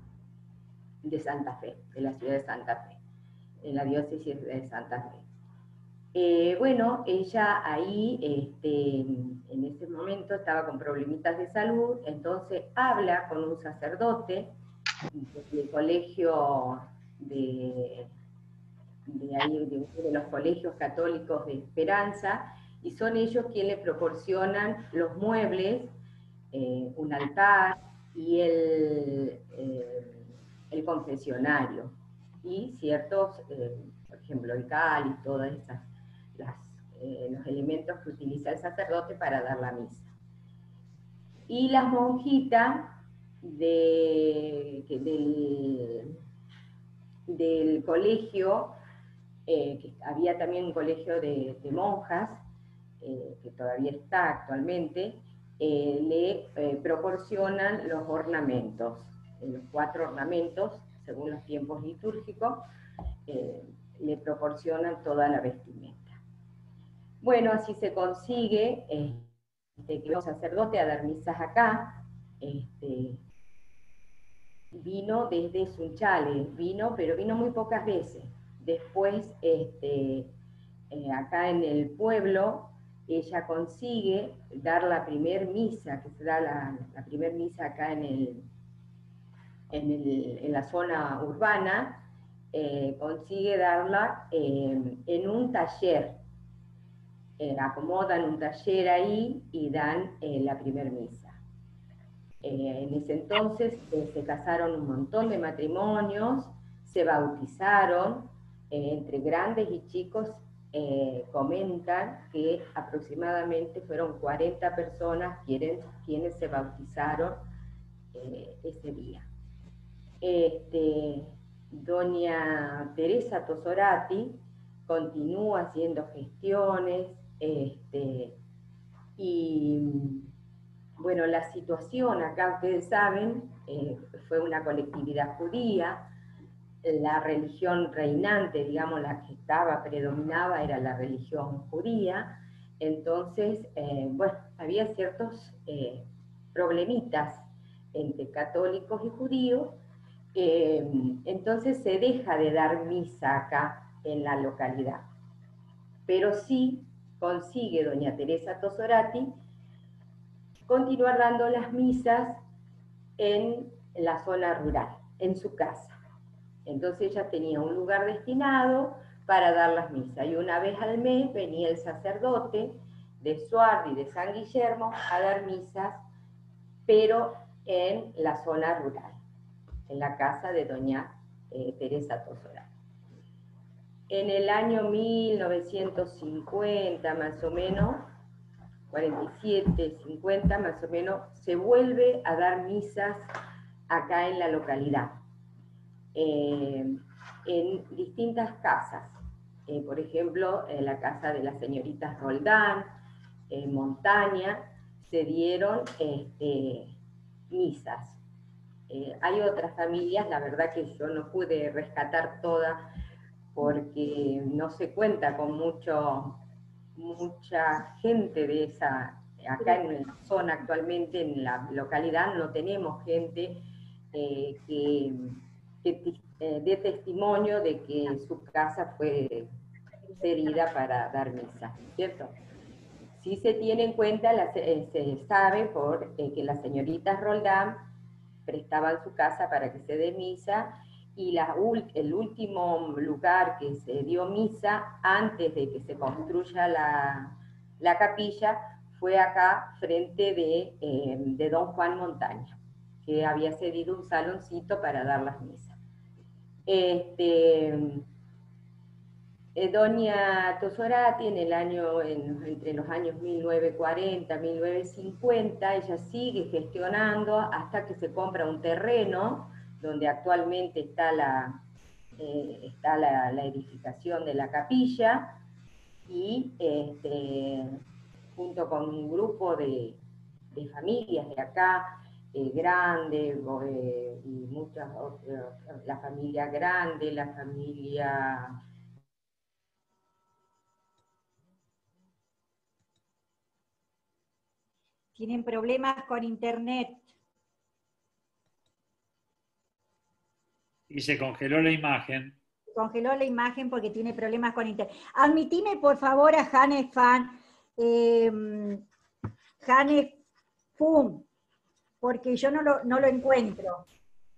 de Santa Fe, de la ciudad de Santa Fe, en la diócesis de Santa Fe. Eh, bueno, ella ahí, este, en ese momento, estaba con problemitas de salud, entonces habla con un sacerdote del colegio de, de ahí, de uno de los colegios católicos de Esperanza, y son ellos quienes le proporcionan los muebles, eh, un altar y el, eh, el confesionario, y ciertos, eh, por ejemplo, el cáliz, todas esas Las, eh, los elementos que utiliza el sacerdote para dar la misa. Y las monjitas de, que del, del colegio, eh, que había también un colegio de, de monjas, eh, que todavía está actualmente, eh, le eh, proporcionan los ornamentos, eh, los cuatro ornamentos, según los tiempos litúrgicos, eh, le proporcionan toda la vestimenta. Bueno, así se consigue este, que un sacerdote a dar misas acá. Este, vino desde Sunchales, vino, pero vino muy pocas veces. Después, este, eh, acá en el pueblo, ella consigue dar la primer misa, que se da la, la primer misa acá en, el, en, el, en la zona urbana, eh, consigue darla eh, en un taller. Eh, acomodan un taller ahí y dan eh, la primer misa. Eh, en ese entonces eh, se casaron un montón de matrimonios, se bautizaron, eh, entre grandes y chicos eh, comentan que aproximadamente fueron cuarenta personas quienes, quienes se bautizaron eh, ese día. Este, doña Teresa Tosorati continúa haciendo gestiones, Este, y bueno, la situación acá, ustedes saben, eh, fue una colectividad judía, la religión reinante, digamos, la que estaba, predominaba, era la religión judía, entonces, eh, bueno, había ciertos eh, problemitas entre católicos y judíos, eh, entonces se deja de dar misa acá en la localidad, pero sí consigue doña Teresa Tosorati continuar dando las misas en la zona rural, en su casa. Entonces ella tenía un lugar destinado para dar las misas, y una vez al mes venía el sacerdote de Suardi y de San Guillermo a dar misas, pero en la zona rural, en la casa de doña eh, Teresa Tosorati. En el año mil novecientos cincuenta, más o menos, cuarenta y siete, cincuenta, más o menos, se vuelve a dar misas acá en la localidad, eh, en distintas casas. Eh, por ejemplo, en la casa de las señoritas Roldán, en Montaña, se dieron este, misas. Eh, hay otras familias, la verdad que yo no pude rescatar todas, porque no se cuenta con mucho, mucha gente de esa, acá en la zona actualmente, en la localidad, no tenemos gente eh, que, que eh, dé testimonio de que su casa fue cedida para dar misa, ¿cierto? Sí se tiene en cuenta, la, eh, se sabe por eh, que las señoritas Roldán prestaban su casa para que se dé misa, y la, el último lugar que se dio misa antes de que se construya la, la capilla fue acá frente de, eh, de Don Juan Montaña, que había cedido un saloncito para dar las misas. Este, eh, Doña Tosorati en el año, en, entre los años mil novecientos cuarenta, mil novecientos cincuenta, ella sigue gestionando hasta que se compra un terreno donde actualmente está la, eh, está la, la edificación de la capilla, y este, junto con un grupo de, de familias de acá, eh, grande, eh, y muchas otras, la familia Grande, la familia... Tienen problemas con internet. Y se congeló la imagen. Congeló la imagen porque tiene problemas con internet. Admitime por favor a Hannes Fan, eh, Hannes Fum, porque yo no lo, no lo encuentro.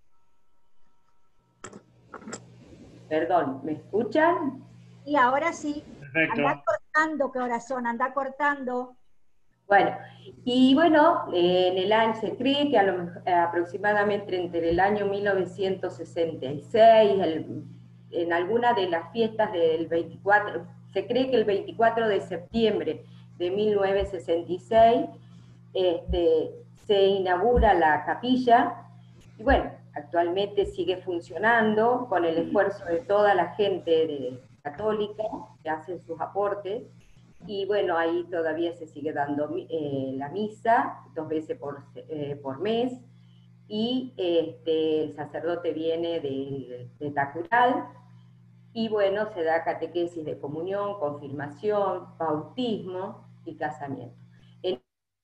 Perdón, ¿me escuchan? Y ahora sí. Perfecto. Anda cortando, corazón, anda cortando. Bueno, y bueno, eh, en el año, se cree que a lo, eh, aproximadamente entre el año mil novecientos sesenta y seis, el, en alguna de las fiestas del veinticuatro, se cree que el veinticuatro de septiembre de mil novecientos sesenta y seis, este, se inaugura la capilla, y bueno, actualmente sigue funcionando con el esfuerzo de toda la gente de, católica que hace sus aportes. Y bueno, ahí todavía se sigue dando eh, la misa, dos veces por, eh, por mes, y este, el sacerdote viene de, de Tacural, y bueno, se da catequesis de comunión, confirmación, bautismo y casamiento. En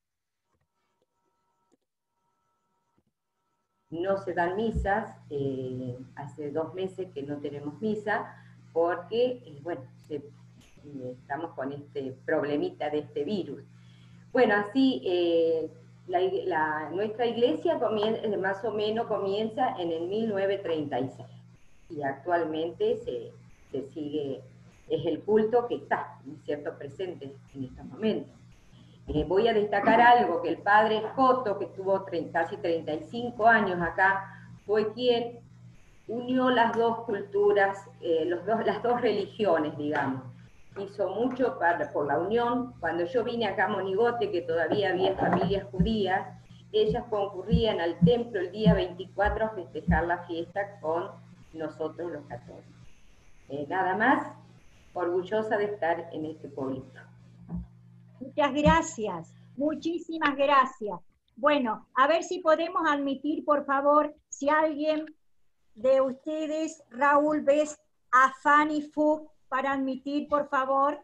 no se dan misas, eh, hace dos meses que no tenemos misa, porque, eh, bueno, se estamos con este problemita de este virus. Bueno, así eh, la, la, nuestra iglesia comienza, más o menos comienza en el mil novecientos treinta y seis, y actualmente se, se sigue, es el culto que está, ¿no es cierto?, presente en estos momentos. Eh, voy a destacar algo, que el padre Joto, que estuvo casi treinta y cinco años acá, fue quien unió las dos culturas, eh, los dos, las dos religiones, digamos. Hizo mucho para, por la unión. Cuando yo vine acá a Monigote, que todavía había familias judías, ellas concurrían al templo el día veinticuatro a festejar la fiesta con nosotros los católicos. Eh, nada más, orgullosa de estar en este pueblito. Muchas gracias, muchísimas gracias. Bueno, a ver si podemos admitir, por favor, si alguien de ustedes, Raúl, ves a Fanny Fu, para admitir, por favor.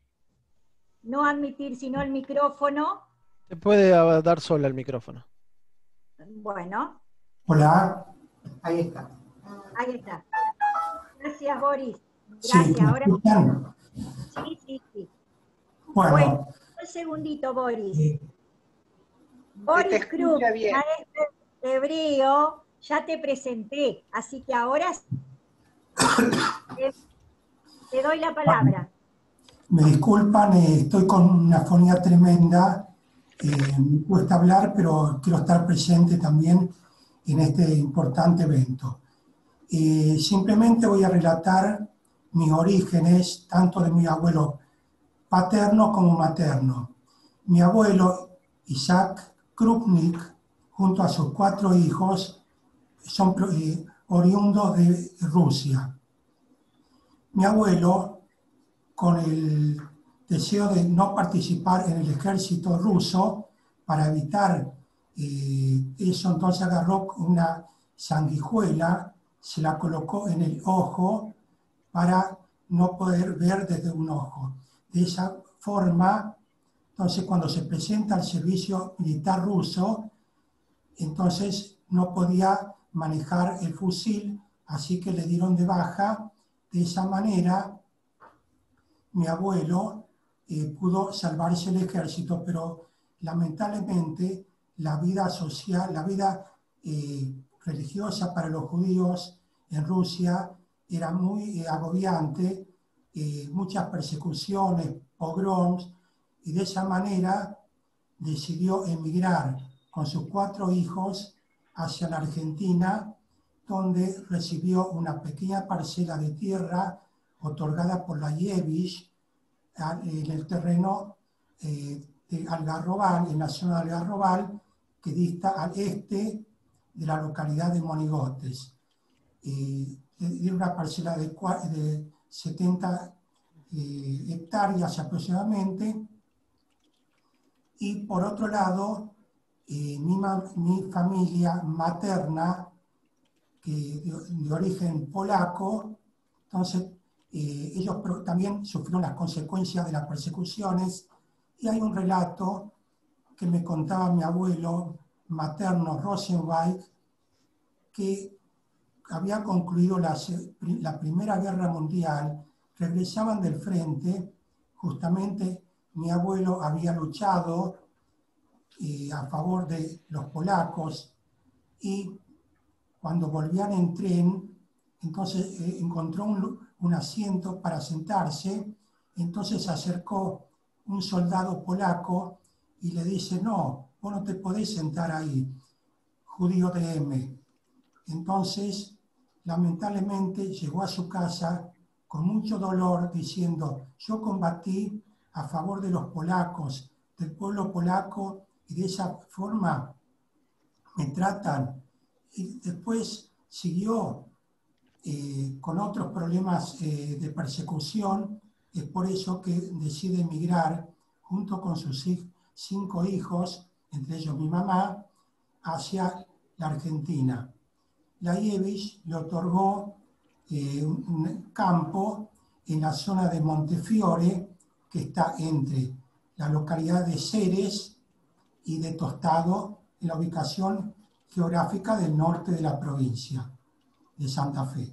No admitir, sino el micrófono. Se puede dar sola el micrófono. Bueno. Hola, ahí está. Ahí está. Gracias, Boris. Sí, Gracias. ¿me Ahora escuchan? sí, sí, sí. Bueno, bueno un segundito, Boris. Sí. Boris Cruz, maestro hebreo, ya te presenté, así que ahora te, te doy la palabra. Me disculpan, eh, estoy con una afonía tremenda, eh, me cuesta hablar, pero quiero estar presente también en este importante evento. Eh, simplemente voy a relatar mis orígenes, tanto de mi abuelo paterno como materno. Mi abuelo, Isaac Krupnik, junto a sus cuatro hijos, son eh, oriundos de Rusia. Mi abuelo, con el deseo de no participar en el ejército ruso, para evitar eh, eso, entonces agarró una sanguijuela, se la colocó en el ojo para no poder ver desde un ojo. De esa forma Entonces, cuando se presenta al servicio militar ruso, entonces no podía manejar el fusil, así que le dieron de baja. De esa manera, mi abuelo eh, pudo salvarse el ejército, pero lamentablemente la vida social, la vida eh, religiosa para los judíos en Rusia era muy eh, agobiante, eh, muchas persecuciones, pogroms, y de esa manera decidió emigrar con sus cuatro hijos hacia la Argentina, donde recibió una pequeña parcela de tierra otorgada por la Yevich en el terreno eh, de Algarrobal, en la zona de Algarrobal, que dista al este de la localidad de Monigotes. Eh, de una parcela de, de setenta eh, hectáreas aproximadamente. Y por otro lado, eh, mi, mi familia materna, que de, de origen polaco, entonces eh, ellos también sufrieron las consecuencias de las persecuciones, y hay un relato que me contaba mi abuelo materno Rosenweig, que había concluido la, la Primera Guerra Mundial, regresaban del frente, justamente mi abuelo había luchado eh, a favor de los polacos, y cuando volvían en tren, entonces eh, encontró un, un asiento para sentarse, entonces se acercó un soldado polaco y le dice: no, vos no te podés sentar ahí, judío de M. Entonces, lamentablemente, llegó a su casa con mucho dolor diciendo: yo combatí a favor de los polacos, del pueblo polaco, y de esa forma me tratan. Y después siguió eh, con otros problemas eh, de persecución. Es por eso que decide emigrar junto con sus cinco hijos, entre ellos mi mamá, hacia la Argentina. La Yevich le otorgó eh, un campo en la zona de Montefiore, que está entre la localidad de Ceres y de Tostado, en la ubicación geográfica del norte de la provincia de Santa Fe.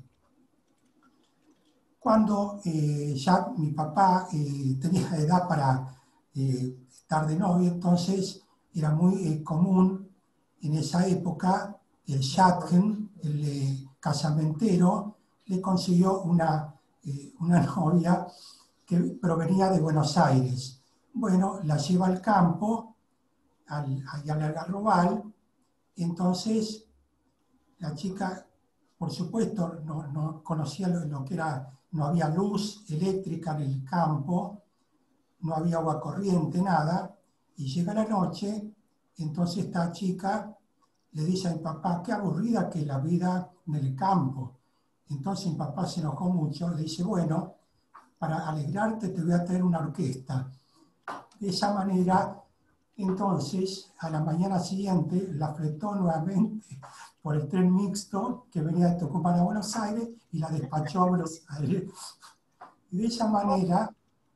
Cuando eh, ya mi papá eh, tenía edad para eh, estar de novio, entonces era muy eh, común en esa época el Schatgen, el eh, casamentero, le consiguió una, eh, una novia que provenía de Buenos Aires. Bueno, la lleva al campo, al, allá al Algarrobal. Entonces la chica, por supuesto, no, no conocía lo, lo que era, no había luz eléctrica en el campo, no había agua corriente, nada, y llega la noche. Entonces esta chica le dice a mi papá: qué aburrida que es la vida en el campo. Entonces mi papá se enojó mucho, le dice: bueno, para alegrarte te voy a traer una orquesta. De esa manera, entonces, a la mañana siguiente, la fletó nuevamente por el tren mixto que venía de Tucumán a Buenos Aires y la despachó a Buenos Aires. Y de esa manera...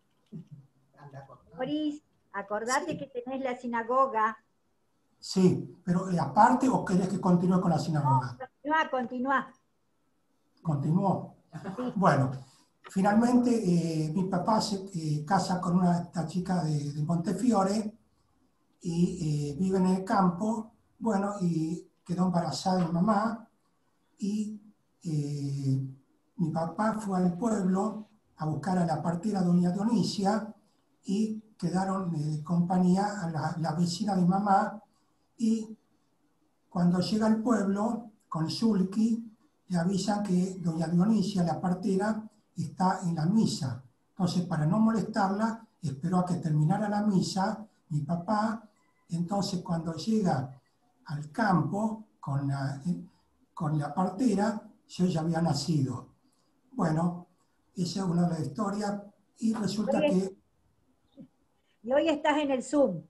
Boris, acordate sí. que tenés la sinagoga. Sí, pero aparte, ¿o querés que continúe con la sinagoga? No, continúa, continúa. ¿Continuó? Sí. Bueno, finalmente eh, mi papá se eh, casa con una esta chica de, de Montefiore y eh, vive en el campo. Bueno, y quedó embarazada mi mamá, y eh, mi papá fue al pueblo a buscar a la partera doña Dionisia, y quedaron de eh, compañía a la, la vecina de mi mamá. Y cuando llega al pueblo, con Sulki, le avisan que doña Dionisia, la partera, está en la misa. Entonces, para no molestarla, esperó a que terminara la misa mi papá. Entonces, cuando llega al campo con la, con la partera, yo ya había nacido. Bueno, esa es una de las historias. Y resulta que... Y hoy estás en el Zoom.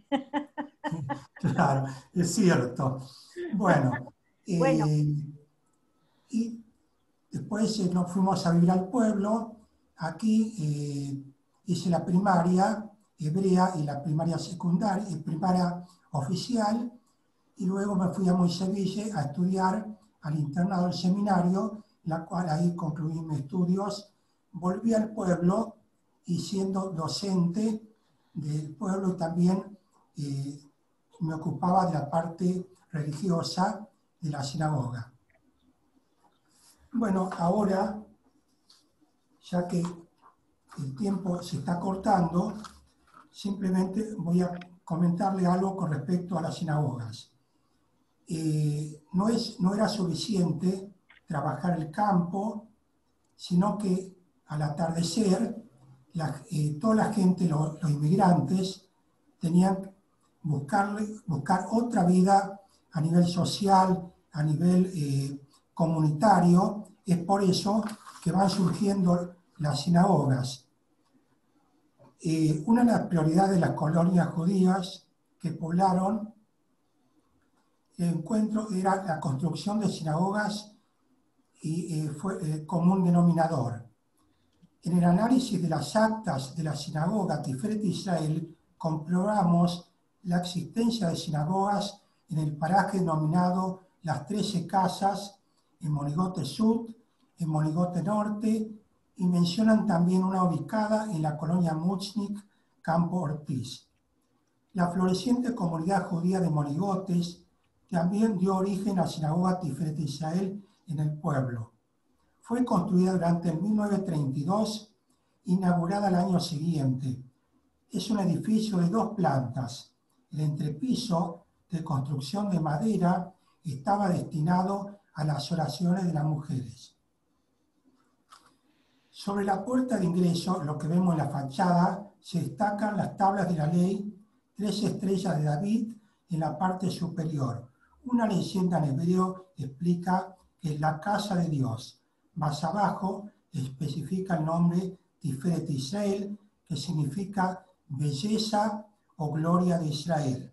Claro, es cierto. Bueno, bueno. Eh, y después eh, nos fuimos a vivir al pueblo. Aquí eh, hice la primaria hebrea y la primaria secundaria, y primaria oficial, y luego me fui a Moiseville a estudiar al internado del seminario, la cual ahí concluí mis estudios. Volví al pueblo y siendo docente del pueblo y también eh, me ocupaba de la parte religiosa de la sinagoga. Bueno, ahora, ya que el tiempo se está cortando, simplemente voy a comentarle algo con respecto a las sinagogas. Eh, no, es, no era suficiente trabajar el campo, sino que al atardecer, la, eh, toda la gente, lo, los inmigrantes, tenían que buscarle, buscar otra vida a nivel social, a nivel eh, comunitario. Es por eso que van surgiendo las sinagogas. Eh, una de las prioridades de las colonias judías que poblaron el encuentro era la construcción de sinagogas y eh, fue el común denominador. En el análisis de las actas de la sinagoga Tiferet Israel comprobamos la existencia de sinagogas en el paraje denominado Las Trece Casas, en Monigote Sur, en Monigote Norte, y mencionan también una ubicada en la colonia Muchnik, Campo Ortiz. La floreciente comunidad judía de Monigotes también dio origen a la sinagoga Tiferet Israel en el pueblo. Fue construida durante el mil novecientos treinta y dos, inaugurada el año siguiente. Es un edificio de dos plantas. El entrepiso, de construcción de madera, estaba destinado a las oraciones de las mujeres. Sobre la puerta de ingreso, lo que vemos en la fachada, se destacan las tablas de la ley, tres estrellas de David en la parte superior. Una leyenda en hebreo explica que es la casa de Dios. Más abajo especifica el nombre Tiferet Israel, que significa belleza o gloria de Israel.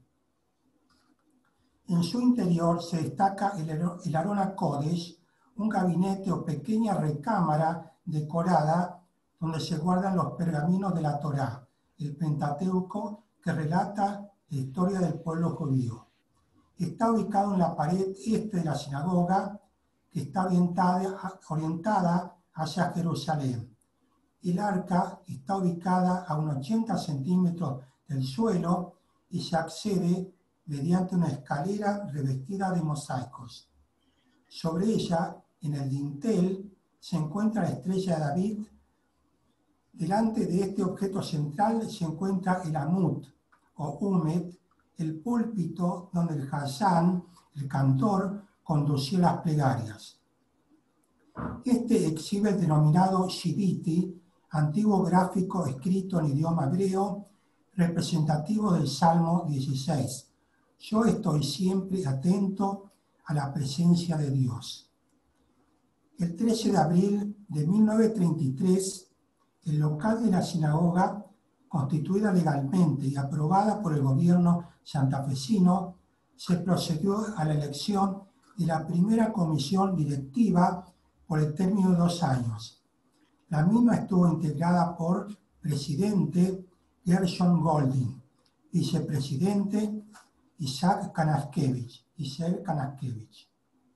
En su interior se destaca el Arona Kodesh, un gabinete o pequeña recámara decorada donde se guardan los pergaminos de la Torá, el Pentateuco, que relata la historia del pueblo judío. Está ubicado en la pared este de la sinagoga, que está orientada, orientada hacia Jerusalén. El arca está ubicada a unos ochenta centímetros del suelo y se accede mediante una escalera revestida de mosaicos. Sobre ella, en el dintel, se encuentra la estrella de David. Delante de este objeto central se encuentra el Amud o Umet, el púlpito donde el Hazán, el cantor, conducía las plegarias. Este exhibe el denominado Shiviti, antiguo gráfico escrito en idioma hebreo, representativo del Salmo dieciséis. Yo estoy siempre atento a la presencia de Dios. El trece de abril de mil novecientos treinta y tres, el local de la sinagoga, constituida legalmente y aprobada por el gobierno santafesino, se procedió a la elección de la primera comisión directiva por el término de dos años. La misma estuvo integrada por presidente Gershon Golding, vicepresidente Isaac Kanaskevich, Isaac Kanaskevich.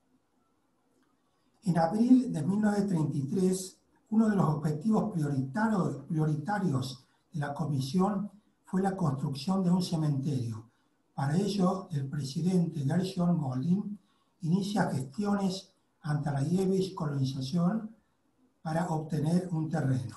En abril de mil novecientos treinta y tres, uno de los objetivos prioritarios, prioritarios de la comisión fue la construcción de un cementerio. Para ello, el presidente Gershon Golding inicia gestiones ante la Yiddish colonización para obtener un terreno.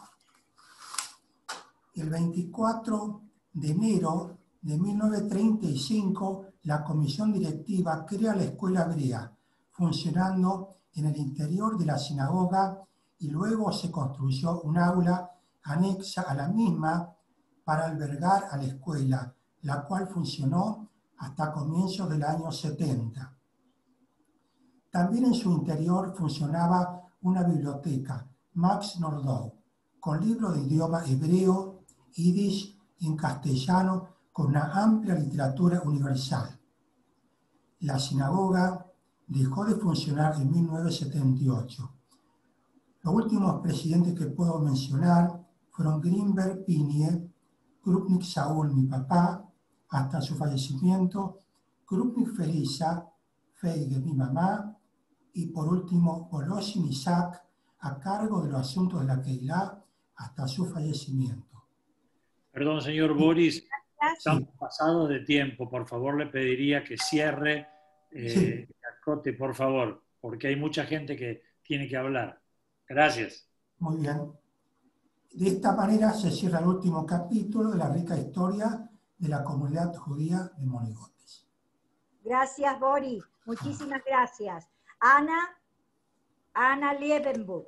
El veinticuatro de enero de mil novecientos treinta y cinco, la comisión directiva crea la escuela hebrea, funcionando en el interior de la sinagoga, y luego se construyó un aula anexa a la misma para albergar a la escuela, la cual funcionó hasta comienzos del año setenta. También en su interior funcionaba una biblioteca, Max Nordau, con libros de idioma hebreo, yiddish y en castellano, con una amplia literatura universal. La sinagoga dejó de funcionar en mil novecientos setenta y ocho. Los últimos presidentes que puedo mencionar fueron Grinberg Pinie, Krupnik Saúl, mi papá, hasta su fallecimiento, Krupnik Felisa, Feige, mi mamá, y por último, Olosin Isaac, a cargo de los asuntos de la Keilah hasta su fallecimiento. Perdón, señor Boris, estamos Sí. pasados de tiempo. Por favor, le pediría que cierre eh, Sí. Acote, por favor, porque hay mucha gente que tiene que hablar. Gracias. Muy bien. De esta manera se cierra el último capítulo de la rica historia de la comunidad judía de Monigotes. Gracias, Boris. Muchísimas gracias. Ana, Ana Liebenbuch,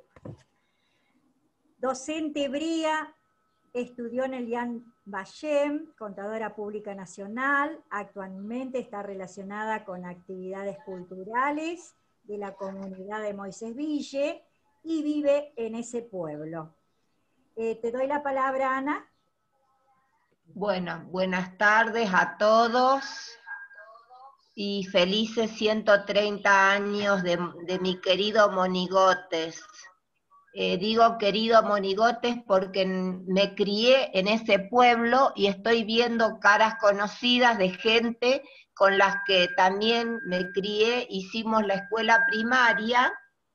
docente hebrea, estudió en el Yad Vashem, contadora pública nacional, actualmente está relacionada con actividades culturales de la comunidad de Moisés Ville y vive en ese pueblo. Eh, te doy la palabra, Ana. Bueno, buenas tardes a todos y felices ciento treinta años de, de mi querido Monigotes. Eh, digo querido Monigotes porque me crié en ese pueblo y estoy viendo caras conocidas de gente con las que también me crié, hicimos la escuela primaria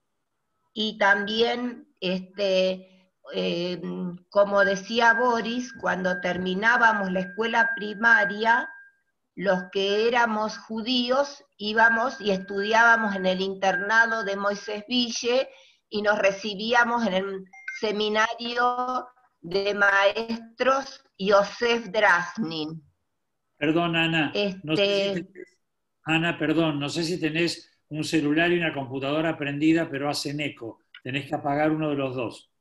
y también, este, eh, como decía Boris, cuando terminábamos la escuela primaria, los que éramos judíos íbamos y estudiábamos en el internado de Moisés Ville y nos recibíamos en el seminario de maestros Yosef Drasnin. Perdón, Ana. Este... No sé si tenés, Ana, perdón, no sé si tenés un celular y una computadora prendida, pero hacen eco. Tenés que apagar uno de los dos.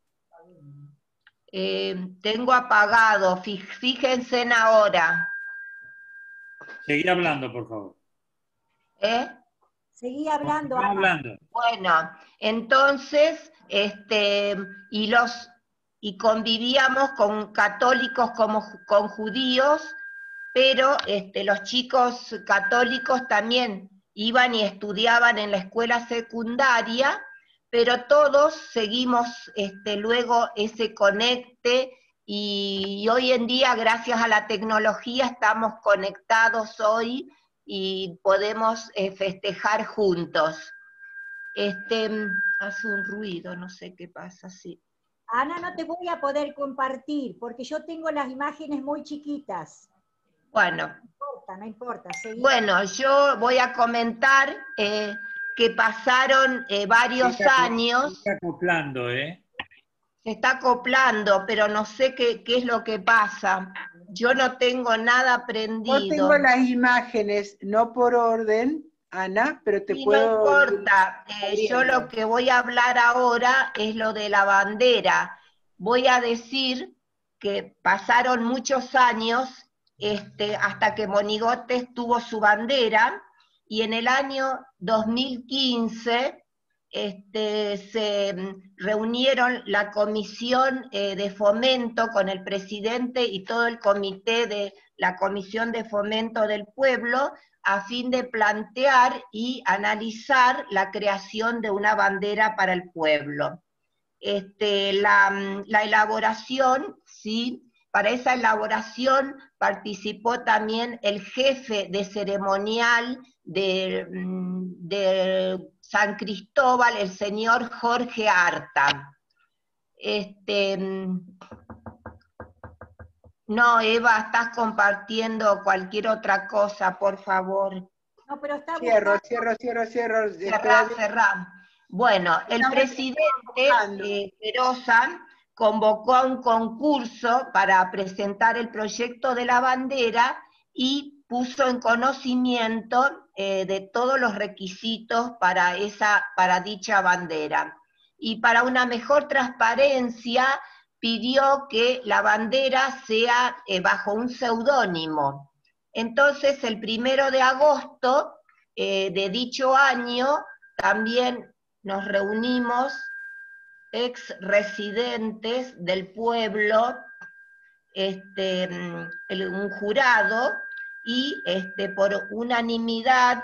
Eh, tengo apagado, fíjense en ahora. Seguí hablando, por favor. ¿Eh? Seguí hablando, Ana. hablando. Bueno, entonces, este, y los y convivíamos con católicos como con judíos, pero este, los chicos católicos también iban y estudiaban en la escuela secundaria, pero todos seguimos este, luego ese conecte, y, y hoy en día, gracias a la tecnología, estamos conectados hoy y podemos eh, festejar juntos. Este, hace un ruido, no sé qué pasa, sí. Ana, no te voy a poder compartir, porque yo tengo las imágenes muy chiquitas. Bueno. No importa, no importa. Seguí. Bueno, yo voy a comentar eh, que pasaron eh, varios se está, años. Se está acoplando, ¿eh? Se está acoplando, pero no sé qué, qué es lo que pasa. Yo no tengo nada prendido. Yo tengo las imágenes, no por orden, Ana, pero te y puedo... no importa, eh, yo lo que voy a hablar ahora es lo de la bandera. Voy a decir que pasaron muchos años este, hasta que Monigotes tuvo su bandera, y en el año dos mil quince este, se reunieron la comisión eh, de fomento con el presidente y todo el comité de la comisión de fomento del pueblo, a fin de plantear y analizar la creación de una bandera para el pueblo. Este, la, la elaboración, ¿sí? Para esa elaboración participó también el jefe de ceremonial de, de San Cristóbal, el señor Jorge Arta. Este, No, Eva, estás compartiendo cualquier otra cosa, por favor. No, pero está Cierro, buscando. cierro, cierro, cierro. Cerrá, cerrá. Bueno, el presidente eh, Perosa convocó a un concurso para presentar el proyecto de la bandera y puso en conocimiento eh, de todos los requisitos para, esa, para dicha bandera. Y para una mejor transparencia, pidió que la bandera sea eh, bajo un seudónimo. Entonces, el primero de agosto eh, de dicho año, también nos reunimos ex residentes del pueblo, este, el, un jurado, y este, por unanimidad,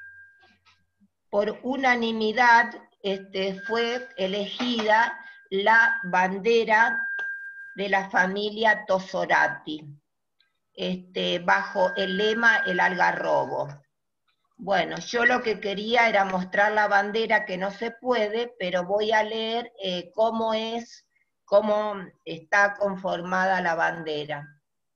por unanimidad este, fue elegida la bandera de la familia Tosorati, este, bajo el lema El Algarrobo. Bueno, yo lo que quería era mostrar la bandera, que no se puede, pero voy a leer eh, cómo es, cómo está conformada la bandera.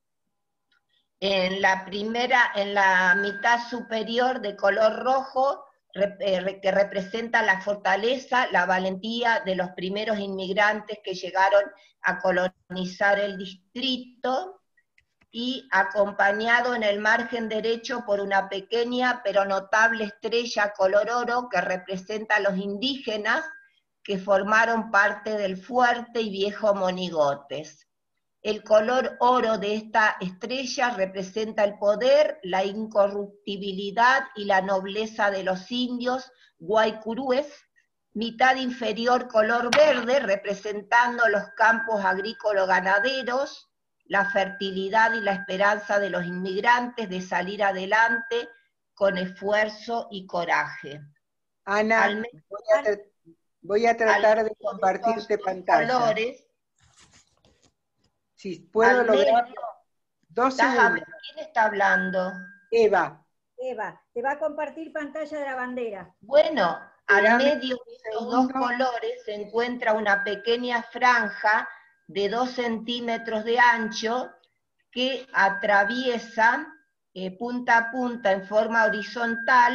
En la primera, en la mitad superior de color rojo, que representa la fortaleza, la valentía de los primeros inmigrantes que llegaron a colonizar el distrito, y acompañado en el margen derecho por una pequeña pero notable estrella color oro que representa a los indígenas que formaron parte del fuerte y viejo Monigotes. El color oro de esta estrella representa el poder, la incorruptibilidad y la nobleza de los indios guaycurúes, mitad inferior color verde representando los campos agrícola-ganaderos, la fertilidad y la esperanza de los inmigrantes de salir adelante con esfuerzo y coraje. Ana, Al voy, a voy a tratar de compartirte pantalla. Colores, si puedo lograrlo. Dos segundos. ¿Quién está hablando? Eva. Eva, te va a compartir pantalla de la bandera. Bueno, al medio de esos dos colores se encuentra una pequeña franja de dos centímetros de ancho que atraviesa eh, punta a punta en forma horizontal,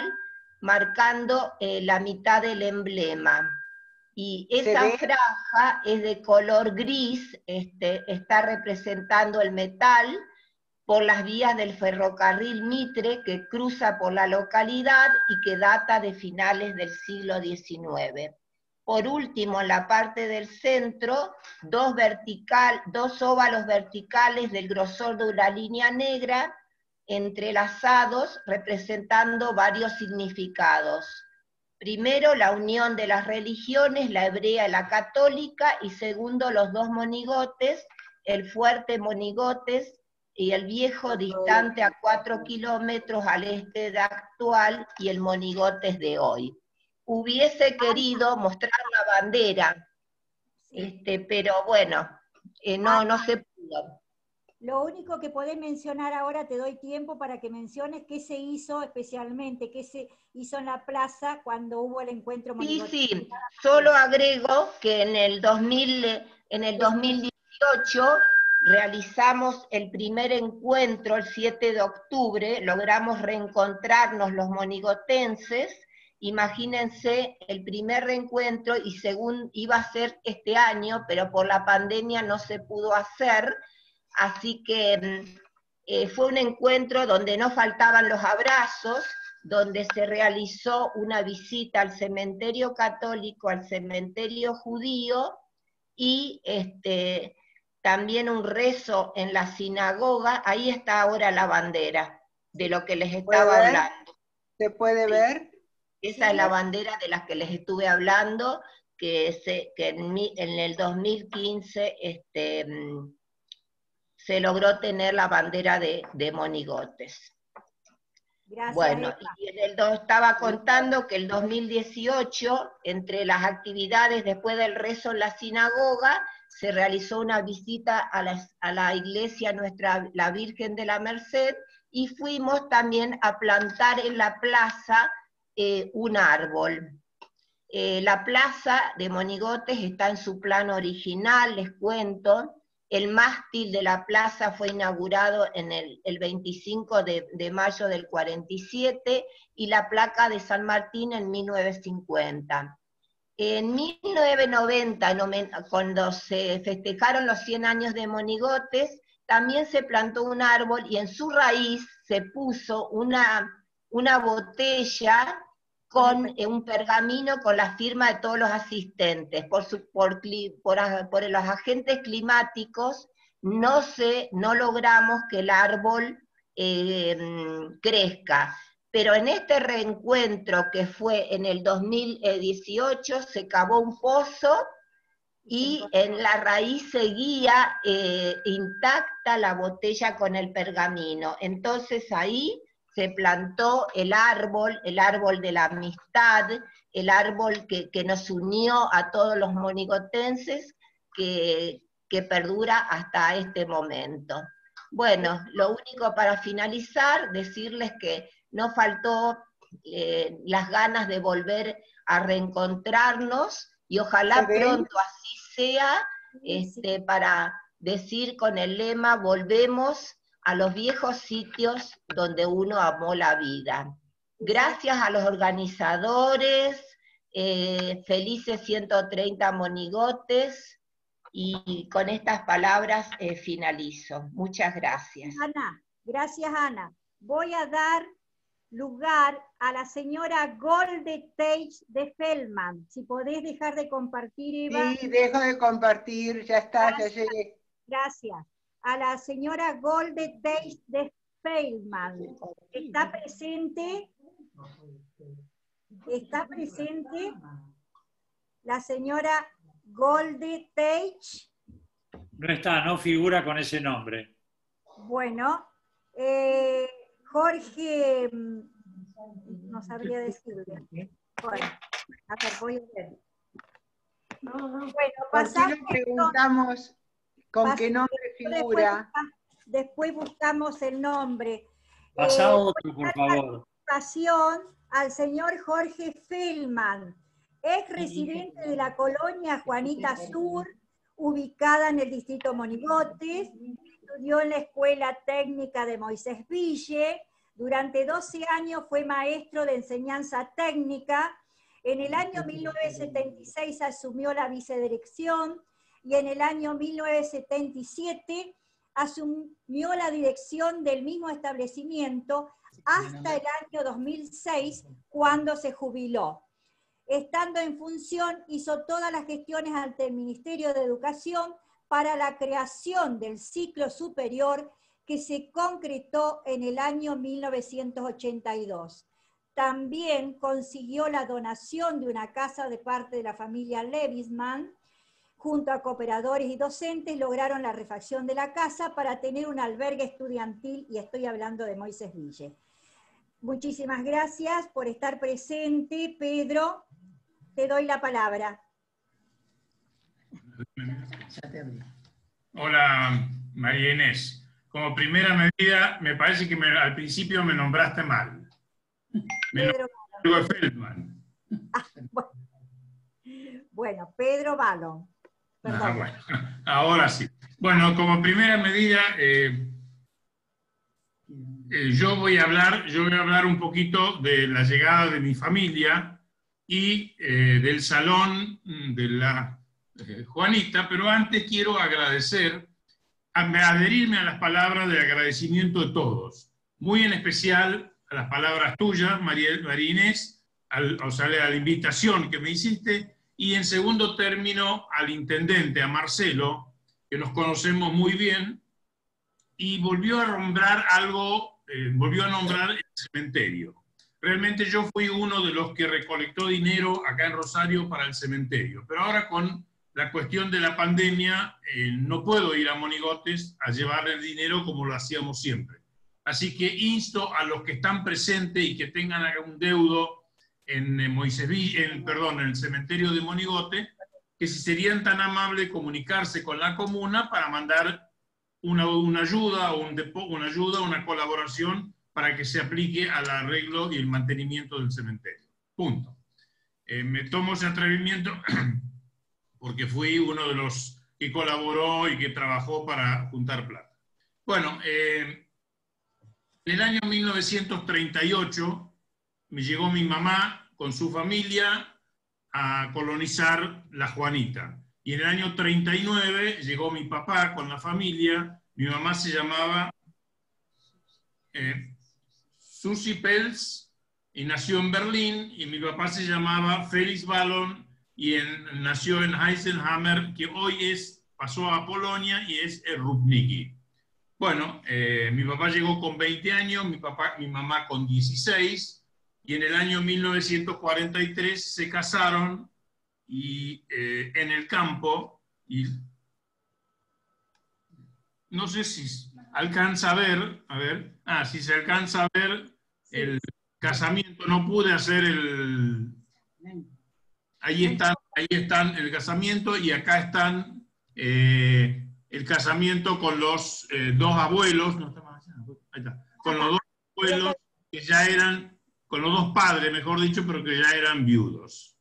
marcando eh, la mitad del emblema. Y esa franja es de color gris, este, está representando el metal por las vías del ferrocarril Mitre que cruza por la localidad y que data de finales del siglo diecinueve. Por último, en la parte del centro, dos, vertical, dos óvalos verticales del grosor de una línea negra, entrelazados, representando varios significados. Primero, la unión de las religiones, la hebrea y la católica, y segundo, los dos monigotes, el fuerte Monigotes y el viejo distante a cuatro kilómetros al este de actual, y el Monigotes de hoy. Hubiese querido mostrar la bandera, este, pero bueno, eh, no, no se pudo. Lo único que podés mencionar ahora, te doy tiempo para que menciones qué se hizo especialmente, qué se hizo en la plaza cuando hubo el encuentro Monigote. Sí, sí, solo agrego que en el, dos mil, en el dos mil dieciocho realizamos el primer encuentro, el siete de octubre, logramos reencontrarnos los monigotenses. Imagínense el primer reencuentro, y según iba a ser este año, pero por la pandemia no se pudo hacer, así que eh, fue un encuentro donde no faltaban los abrazos, donde se realizó una visita al cementerio católico, al cementerio judío, y este, también un rezo en la sinagoga. Ahí está ahora la bandera, de lo que les estaba hablando. ¿Se puede ver? Esa es la bandera de la que les estuve hablando, que, se, que en, mi, en el dos mil quince este, se logró tener la bandera de, de Monigotes. Gracias, bueno, Eva. y en el, estaba contando que el dos mil dieciocho, entre las actividades después del rezo en la sinagoga, se realizó una visita a la, a la iglesia nuestra, la Virgen de la Merced, y fuimos también a plantar en la plaza Eh, un árbol. Eh, la plaza de Monigotes está en su plano original, les cuento. El mástil de la plaza fue inaugurado en el, el veinticinco de, de mayo del cuarenta y siete, y la placa de San Martín en mil novecientos cincuenta. En mil novecientos noventa, cuando se festejaron los cien años de Monigotes, también se plantó un árbol, y en su raíz se puso una, una botella con eh, un pergamino con la firma de todos los asistentes. Por, su, por, por, por los agentes climáticos no, se, no logramos que el árbol eh, crezca, pero en este reencuentro que fue en el dos mil dieciocho se cavó un pozo, y en la raíz seguía eh, intacta la botella con el pergamino. Entonces ahí se plantó el árbol, el árbol de la amistad, el árbol que, que nos unió a todos los monigotenses, que, que perdura hasta este momento. Bueno, lo único para finalizar, decirles que no faltó eh, las ganas de volver a reencontrarnos, y ojalá pronto así sea, este, para decir con el lema, volvemos a los viejos sitios donde uno amó la vida. Gracias a los organizadores, eh, felices ciento treinta monigotes, y con estas palabras eh, finalizo. Muchas gracias. Ana, gracias Ana. Voy a dar lugar a la señora Golde Teich de Feldman. Si podés dejar de compartir, Eva. Sí, dejo de compartir, ya está, Gracias. ya llegué. Gracias. A la señora Golde Teich de Feldman. ¿Está presente? ¿Está presente la señora Golde Teich? No está, no figura con ese nombre. Bueno, eh, Jorge, no sabría decirle. Bueno, a ver, voy a ver. Bueno, pasamos. ¿Por qué le preguntamos con qué nombre figura? Después, después buscamos el nombre. Pasa eh, otro, por favor. Al señor Jorge Feldman, ex residente de la colonia Juanita Sur, ubicada en el distrito Monigotes. Estudió en la Escuela Técnica de Moisés Ville. Durante doce años fue maestro de enseñanza técnica. En el año mil novecientos setenta y seis asumió la vicedirección y en el año mil novecientos setenta y siete asumió la dirección del mismo establecimiento hasta el año dos mil seis, cuando se jubiló. Estando en función, hizo todas las gestiones ante el Ministerio de Educación para la creación del ciclo superior que se concretó en el año mil novecientos ochenta y dos. También consiguió la donación de una casa de parte de la familia Levisman. Junto a cooperadores y docentes lograron la refacción de la casa para tener un albergue estudiantil, y estoy hablando de Moisés Ville. Muchísimas gracias por estar presente, Pedro. Te doy la palabra. Hola, María Inés. Como primera medida, me parece que me, al principio me nombraste mal. Me Pedro nombraste Feldman. Ah, bueno. bueno, Pedro Balón. Ah, bueno. Ahora sí. Bueno, como primera medida, eh, eh, yo voy a hablar, yo voy a hablar un poquito de la llegada de mi familia y eh, del salón de la eh, Juanita, pero antes quiero agradecer, a, adherirme a las palabras de agradecimiento de todos, muy en especial a las palabras tuyas, María, María Inés, al, o sea, a la invitación que me hiciste, y en segundo término al intendente, a Marcelo, que nos conocemos muy bien, y volvió a nombrar algo, eh, volvió a nombrar el cementerio. Realmente yo fui uno de los que recolectó dinero acá en Rosario para el cementerio, pero ahora con la cuestión de la pandemia eh, no puedo ir a Monigotes a llevar el dinero como lo hacíamos siempre. Así que insto a los que están presentes y que tengan algún deudo en, en Moisés Ville, en, perdón, en el cementerio de Monigote, que si serían tan amables comunicarse con la comuna para mandar una, una ayuda, o un depo, una ayuda, una colaboración para que se aplique al arreglo y el mantenimiento del cementerio. Punto. Eh, me tomo ese atrevimiento porque fui uno de los que colaboró y que trabajó para juntar plata. Bueno, eh, en el año mil novecientos treinta y ocho me llegó mi mamá con su familia a colonizar la Juanita. Y en el año treinta y nueve llegó mi papá con la familia. Mi mamá se llamaba eh, Susi Pels y nació en Berlín, y mi papá se llamaba Felix Balón y en, nació en Heisenhammer, que hoy es, pasó a Polonia y es Rupniki. Bueno, eh, mi papá llegó con veinte años, mi, papá, mi mamá con dieciséis, y en el año mil novecientos cuarenta y tres se casaron y, eh, en el campo, y no sé si alcanza a ver, a ver, ah, si se alcanza a ver el casamiento, no pude hacer el... Ahí están, ahí están el casamiento, y acá están eh, el casamiento con los eh, dos abuelos, no, ahí está, con los dos abuelos que ya eran, con los dos padres, mejor dicho, pero que ya eran viudos.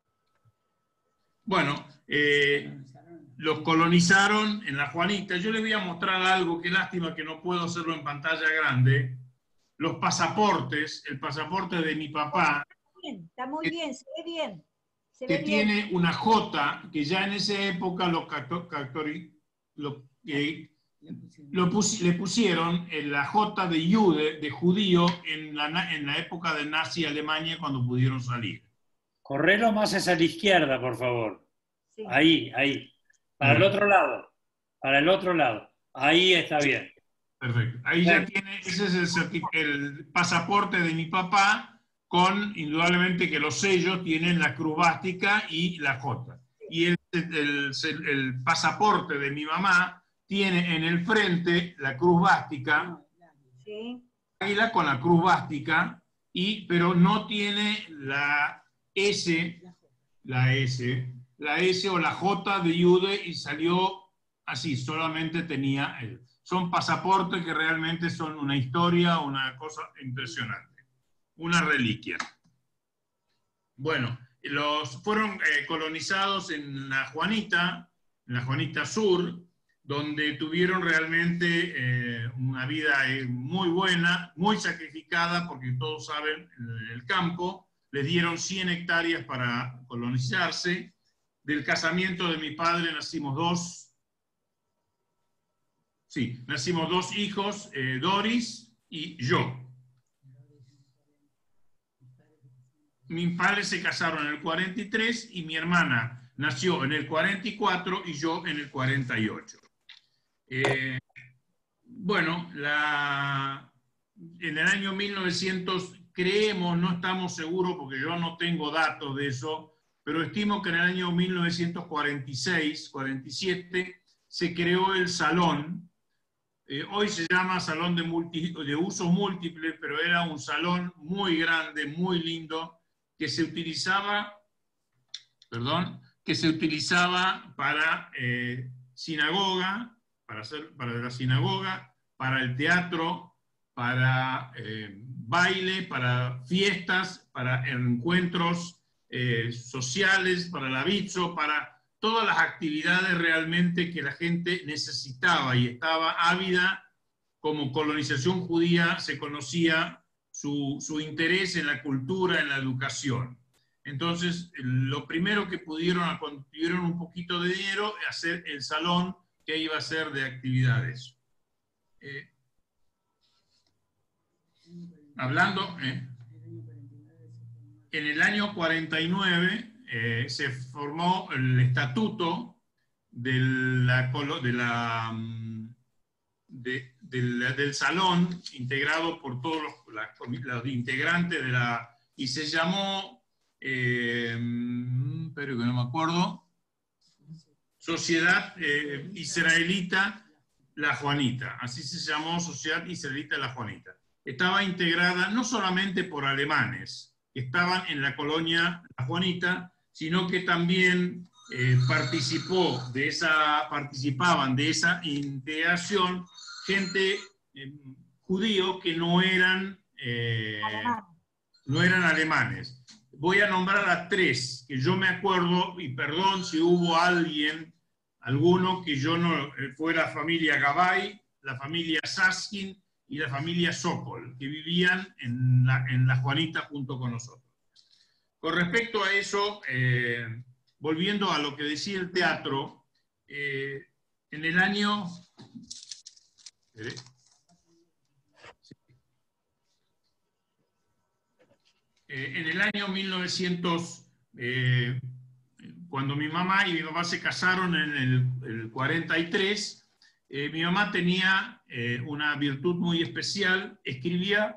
Bueno, eh, los colonizaron en la Juanita. Yo les voy a mostrar algo, qué lástima que no puedo hacerlo en pantalla grande. Los pasaportes, el pasaporte de mi papá. Está muy que, bien, se ve bien. Se que ve tiene bien. una J, que ya en esa época lo, lo, eh, lo pus, le pusieron en la J de Jude, de judío, en la, en la época de Nazi Alemania cuando pudieron salir. Correlo más hacia la izquierda, por favor. Sí. Ahí, ahí. Para el otro lado. Para el otro lado. Ahí está bien. Perfecto. Ahí ya tiene, ese es el, el pasaporte de mi papá, con indudablemente que los sellos tienen la cruz bástica y la J. Y el, el, el, el pasaporte de mi mamá tiene en el frente la cruz bástica, sí, águila con la cruz bástica, y, pero no tiene la S, la S, la S o la J de Jude, y salió así, solamente tenía él. Son pasaportes que realmente son una historia, una cosa impresionante, una reliquia. Bueno, los fueron eh, colonizados en la Juanita, en la Juanita Sur, donde tuvieron realmente eh, una vida eh, muy buena, muy sacrificada, porque todos saben, en el campo, les dieron cien hectáreas para colonizarse. Del casamiento de mi padre nacimos dos, sí, nacimos dos hijos, eh, Doris y yo. Mis padres se casaron en el cuarenta y tres y mi hermana nació en el cuarenta y cuatro y yo en el cuarenta y ocho. Eh, bueno, la, en el año mil novecientos, creemos, no estamos seguros porque yo no tengo datos de eso, pero estimo que en el año mil novecientos cuarenta y seis, cuarenta y siete se creó el salón. Eh, hoy se llama salón de, multi, de uso múltiple, pero era un salón muy grande, muy lindo, que se utilizaba, perdón, que se utilizaba para eh, sinagoga, para, hacer, para la sinagoga, para el teatro, para eh, baile, para fiestas, para encuentros eh, sociales, para la bicho, para todas las actividades realmente que la gente necesitaba y estaba ávida. Como colonización judía se conocía su, su interés en la cultura, en la educación. Entonces, lo primero que pudieron, cuando tuvieron un poquito de dinero, hacer el salón que iba a ser de actividades. Eh, hablando, eh, en el año cuarenta y nueve, Eh, se formó el estatuto de la, de la, de, de la, del salón, integrado por todos los, la, los integrantes de la... y se llamó, eh, pero que no me acuerdo, Sociedad eh, Israelita La Juanita. Así se llamó, Sociedad Israelita La Juanita. Estaba integrada no solamente por alemanes que estaban en la colonia La Juanita, sino que también eh, participó de esa, participaban de esa integración gente eh, judío que no eran, eh, no eran alemanes. Voy a nombrar a tres, que yo me acuerdo, y perdón si hubo alguien, alguno que yo no, fue la familia Gabay, la familia Saskin y la familia Sokol, que vivían en la, en la Juanita junto con nosotros. Con respecto a eso, eh, volviendo a lo que decía el teatro, eh, en el año... ¿eh? Eh, en el año mil novecientos, eh, cuando mi mamá y mi papá se casaron en el, el cuarenta y tres, eh, mi mamá tenía eh, una virtud muy especial, escribía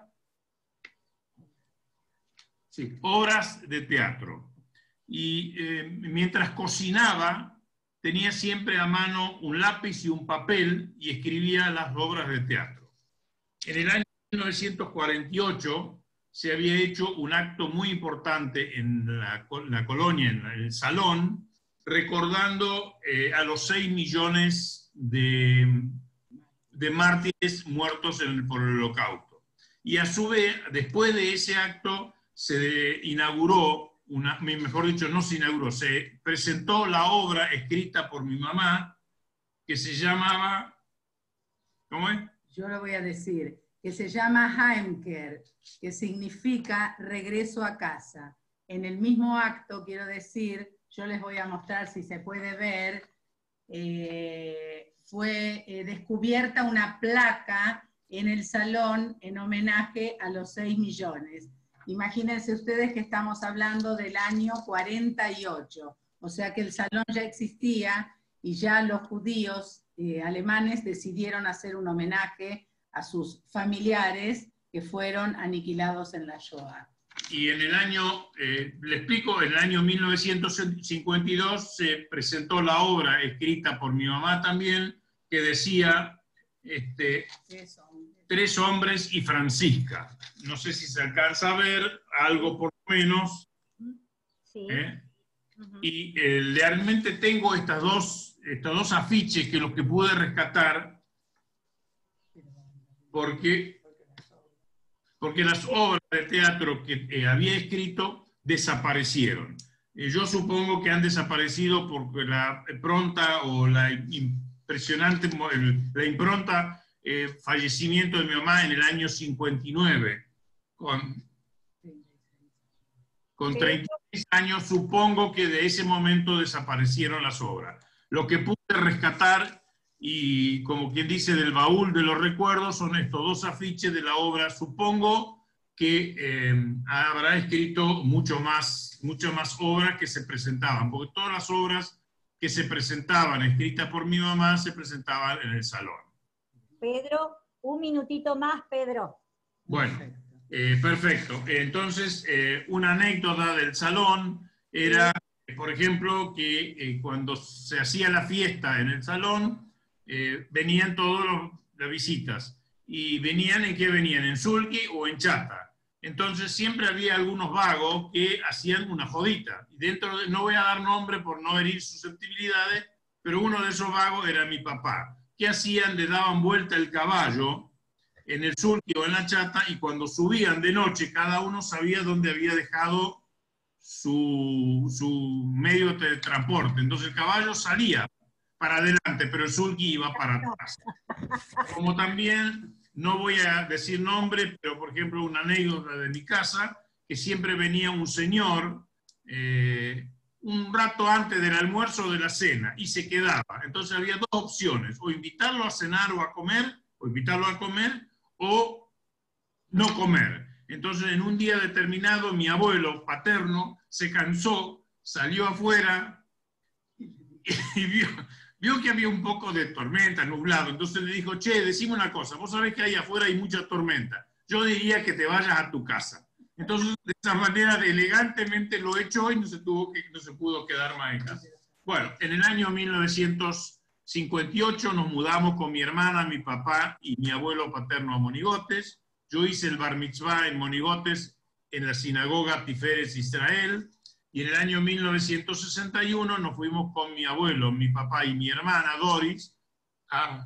sí, obras de teatro. Y eh, mientras cocinaba, tenía siempre a mano un lápiz y un papel y escribía las obras de teatro. En el año mil novecientos cuarenta y ocho se había hecho un acto muy importante en la, en la colonia, en el salón, recordando eh, a los seis millones de, de mártires muertos en el, por el Holocausto. Y a su vez, después de ese acto, se inauguró, una, mejor dicho, no se inauguró, se presentó la obra escrita por mi mamá, que se llamaba, ¿cómo es? Yo lo voy a decir, que se llama Heimkehr, que significa regreso a casa. En el mismo acto, quiero decir, yo les voy a mostrar si se puede ver, eh, fue eh, descubierta una placa en el salón en homenaje a los seis millones. Imagínense ustedes que estamos hablando del año cuarenta y ocho, o sea que el salón ya existía y ya los judíos eh, alemanes decidieron hacer un homenaje a sus familiares que fueron aniquilados en la Shoah. Y en el año, eh, le explico, en el año mil novecientos cincuenta y dos se presentó la obra escrita por mi mamá también, que decía este, Tres hombres y Francisca. No sé si se alcanza a ver, algo por lo menos. Sí. ¿Eh? Uh-huh. Y eh, realmente tengo estas dos, estos dos afiches que los que pude rescatar, porque... porque las obras de teatro que eh, había escrito desaparecieron. Eh, yo supongo que han desaparecido porque la pronta o la impresionante, la impronta eh, fallecimiento de mi mamá en el año cincuenta y nueve, con, con treinta y seis años, supongo que de ese momento desaparecieron las obras. Lo que pude rescatar, y como quien dice del baúl de los recuerdos, son estos dos afiches de la obra. Supongo que eh, habrá escrito mucho más, muchas más obras que se presentaban, porque todas las obras que se presentaban, escritas por mi mamá, se presentaban en el salón. Pedro, un minutito más, Pedro. Bueno, eh, perfecto. Entonces, eh, una anécdota del salón era, por ejemplo, que eh, cuando se hacía la fiesta en el salón, Eh, venían todas las visitas, y venían en qué venían, en sulky o en chata. Entonces siempre había algunos vagos que hacían una jodita, y dentro de, no voy a dar nombre por no herir susceptibilidades, pero uno de esos vagos era mi papá. ¿Qué hacían? Le daban vuelta el caballo en el sulky o en la chata, y cuando subían de noche cada uno sabía dónde había dejado su, su medio de transporte. Entonces el caballo salía para adelante, pero el sulky iba para atrás. Como también, no voy a decir nombre, pero por ejemplo una anécdota de mi casa, que siempre venía un señor eh, un rato antes del almuerzo o de la cena, y se quedaba. Entonces había dos opciones, o invitarlo a cenar o a comer, o invitarlo a comer, o no comer. Entonces en un día determinado mi abuelo paterno se cansó, salió afuera y vio... Vio que había un poco de tormenta, nublado, entonces le dijo, che, decime una cosa, vos sabés que ahí afuera hay mucha tormenta, yo diría que te vayas a tu casa. Entonces, de esa manera, elegantemente lo echó y no se, tuvo que, no se pudo quedar más en casa. Bueno, en el año mil novecientos cincuenta y ocho nos mudamos con mi hermana, mi papá y mi abuelo paterno a Monigotes. Yo hice el bar mitzvah en Monigotes, en la sinagoga Tiferes Israel. Y en el año mil novecientos sesenta y uno nos fuimos con mi abuelo, mi papá y mi hermana Doris a,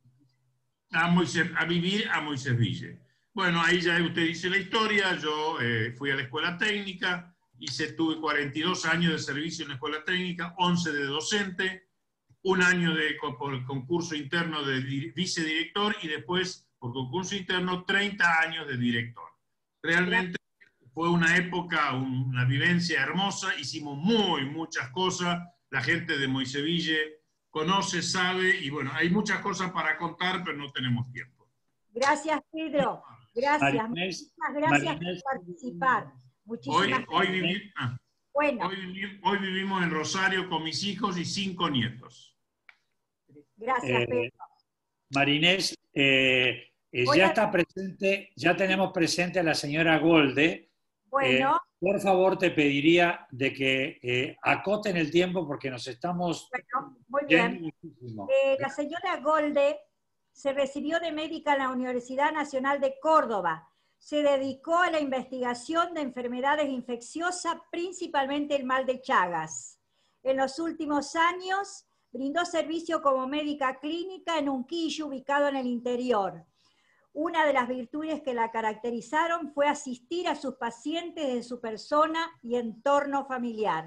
a, Moisés, a vivir a Moisés-Ville. Bueno, ahí ya usted dice la historia. Yo eh, fui a la escuela técnica, hice, tuve cuarenta y dos años de servicio en la escuela técnica, once de docente, un año de, por concurso interno de vicedirector, y después, por concurso interno, treinta años de director. Realmente fue una época, una vivencia hermosa, hicimos muy, muchas cosas, la gente de Moisés-Ville conoce, sabe, y bueno, hay muchas cosas para contar, pero no tenemos tiempo. Gracias, Pedro. Gracias. Marinés, Muchas gracias Marinés, por participar. Muchísimas Hoy, gracias. hoy, vivi, ah, Bueno, hoy, vivi, hoy vivimos en Rosario con mis hijos y cinco nietos. gracias, eh, Pedro. Marinés, eh, eh, Voy ya a- está presente, ya tenemos presente a la señora Golde. Bueno, Eh, por favor, te pediría de que eh, acoten el tiempo porque nos estamos bueno, muy yendo bien. muchísimo. Eh, la señora Golde se recibió de médica en la Universidad Nacional de Córdoba. Se dedicó a la investigación de enfermedades infecciosas, principalmente el mal de Chagas. En los últimos años brindó servicio como médica clínica en Unquillo, ubicado en el interior. Una de las virtudes que la caracterizaron fue asistir a sus pacientes de su persona y entorno familiar.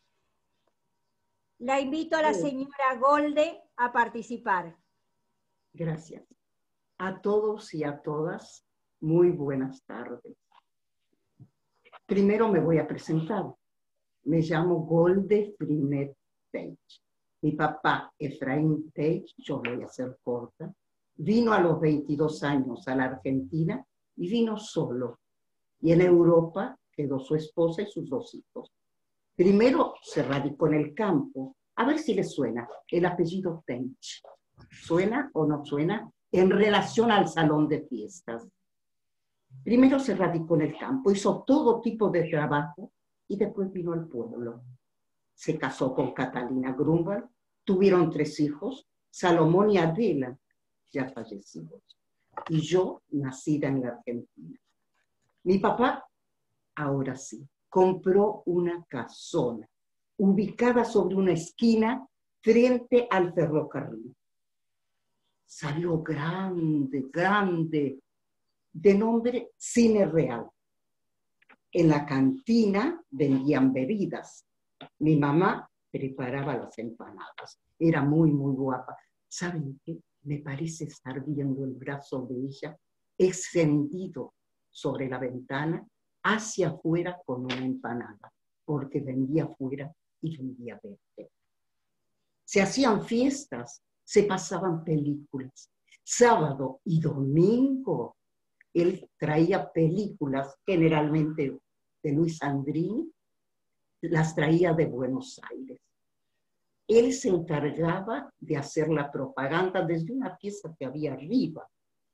La invito a la señora Golde a participar. Gracias. A todos y a todas, muy buenas tardes. Primero me voy a presentar. Me llamo Golde Frimet Teich. Mi papá, Efraín Teich, yo voy a ser corta, vino a los veintidós años a la Argentina y vino solo. Y en Europa quedó su esposa y sus dos hijos. Primero se radicó en el campo. A ver si le suena el apellido Teich. ¿Suena o no suena? En relación al salón de fiestas. Primero se radicó en el campo, hizo todo tipo de trabajo y después vino al pueblo. Se casó con Catalina Grunwald, tuvieron tres hijos, Salomón y Adela, ya fallecidos. Y yo, nacida en la Argentina. Mi papá, ahora sí, compró una casona ubicada sobre una esquina frente al ferrocarril. Salió grande, grande, de nombre Cine Real. En la cantina vendían bebidas. Mi mamá preparaba las empanadas. Era muy, muy guapa. ¿Saben qué? Me parece estar viendo el brazo de ella extendido sobre la ventana hacia afuera con una empanada, porque vendía afuera y vendía verde. Se hacían fiestas, se pasaban películas. Sábado y domingo, él traía películas, generalmente de Luis Andrini, las traía de Buenos Aires. Él se encargaba de hacer la propaganda desde una pieza que había arriba.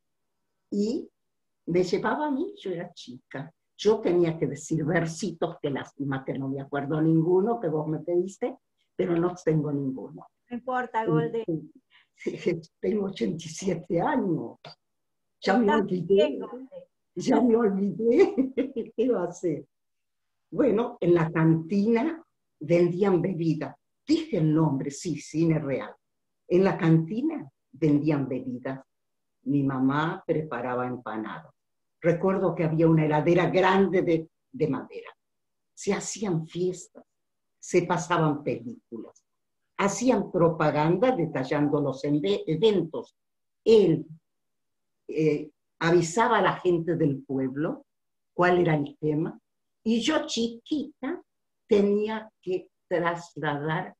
Y me llevaba a mí, yo era chica. Yo tenía que decir versitos, que lástima que no me acuerdo ninguno que vos me pediste, pero no tengo ninguno. No importa, Golde. Tengo ochenta y siete años. Ya me olvidé. Ya me olvidé. ¿Qué va a hacer? Bueno, en la cantina vendían bebida. Dije el nombre, sí, Cine Real. En la cantina vendían bebidas. Mi mamá preparaba empanadas. Recuerdo que había una heladera grande de, de madera. Se hacían fiestas, se pasaban películas, hacían propaganda detallando los eventos. Él eh, avisaba a la gente del pueblo cuál era el tema, y yo chiquita tenía que trasladar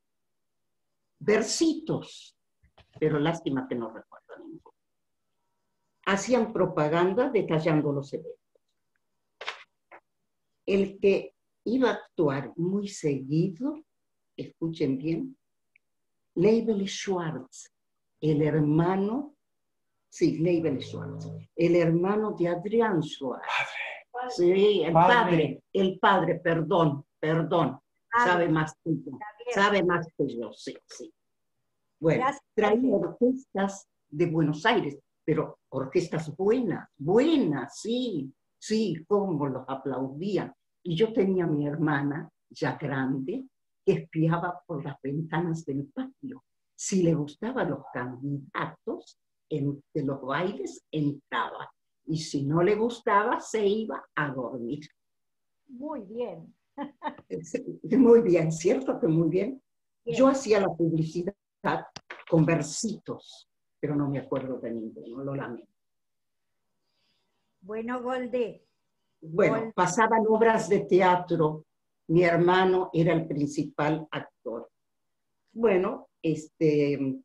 versitos, pero lástima que no recuerdo ninguno. Hacían propaganda detallando los eventos. El que iba a actuar muy seguido, escuchen bien, Leibel Schwartz, el hermano, sí, Leibel Schwartz, el hermano de Adrián Schwartz. Padre. Sí, el padre. padre, el padre, perdón, perdón, padre. Sabe más que yo, sabe más que yo, sí, sí. Bueno, traía orquestas de Buenos Aires, pero orquestas buenas, buenas, sí, sí, cómo los aplaudían. Y yo tenía a mi hermana, ya grande, que espiaba por las ventanas del patio. Si le gustaban los candidatos en, de los bailes, entraba. Y si no le gustaba, se iba a dormir. Muy bien. Muy bien, ¿cierto que muy bien? Bien. Yo hacía la publicidad con versitos, pero no me acuerdo de ninguno, lo lamento. Bueno, Golde. Bueno, Golde. Pasaban obras de teatro. Mi hermano era el principal actor. Bueno, este,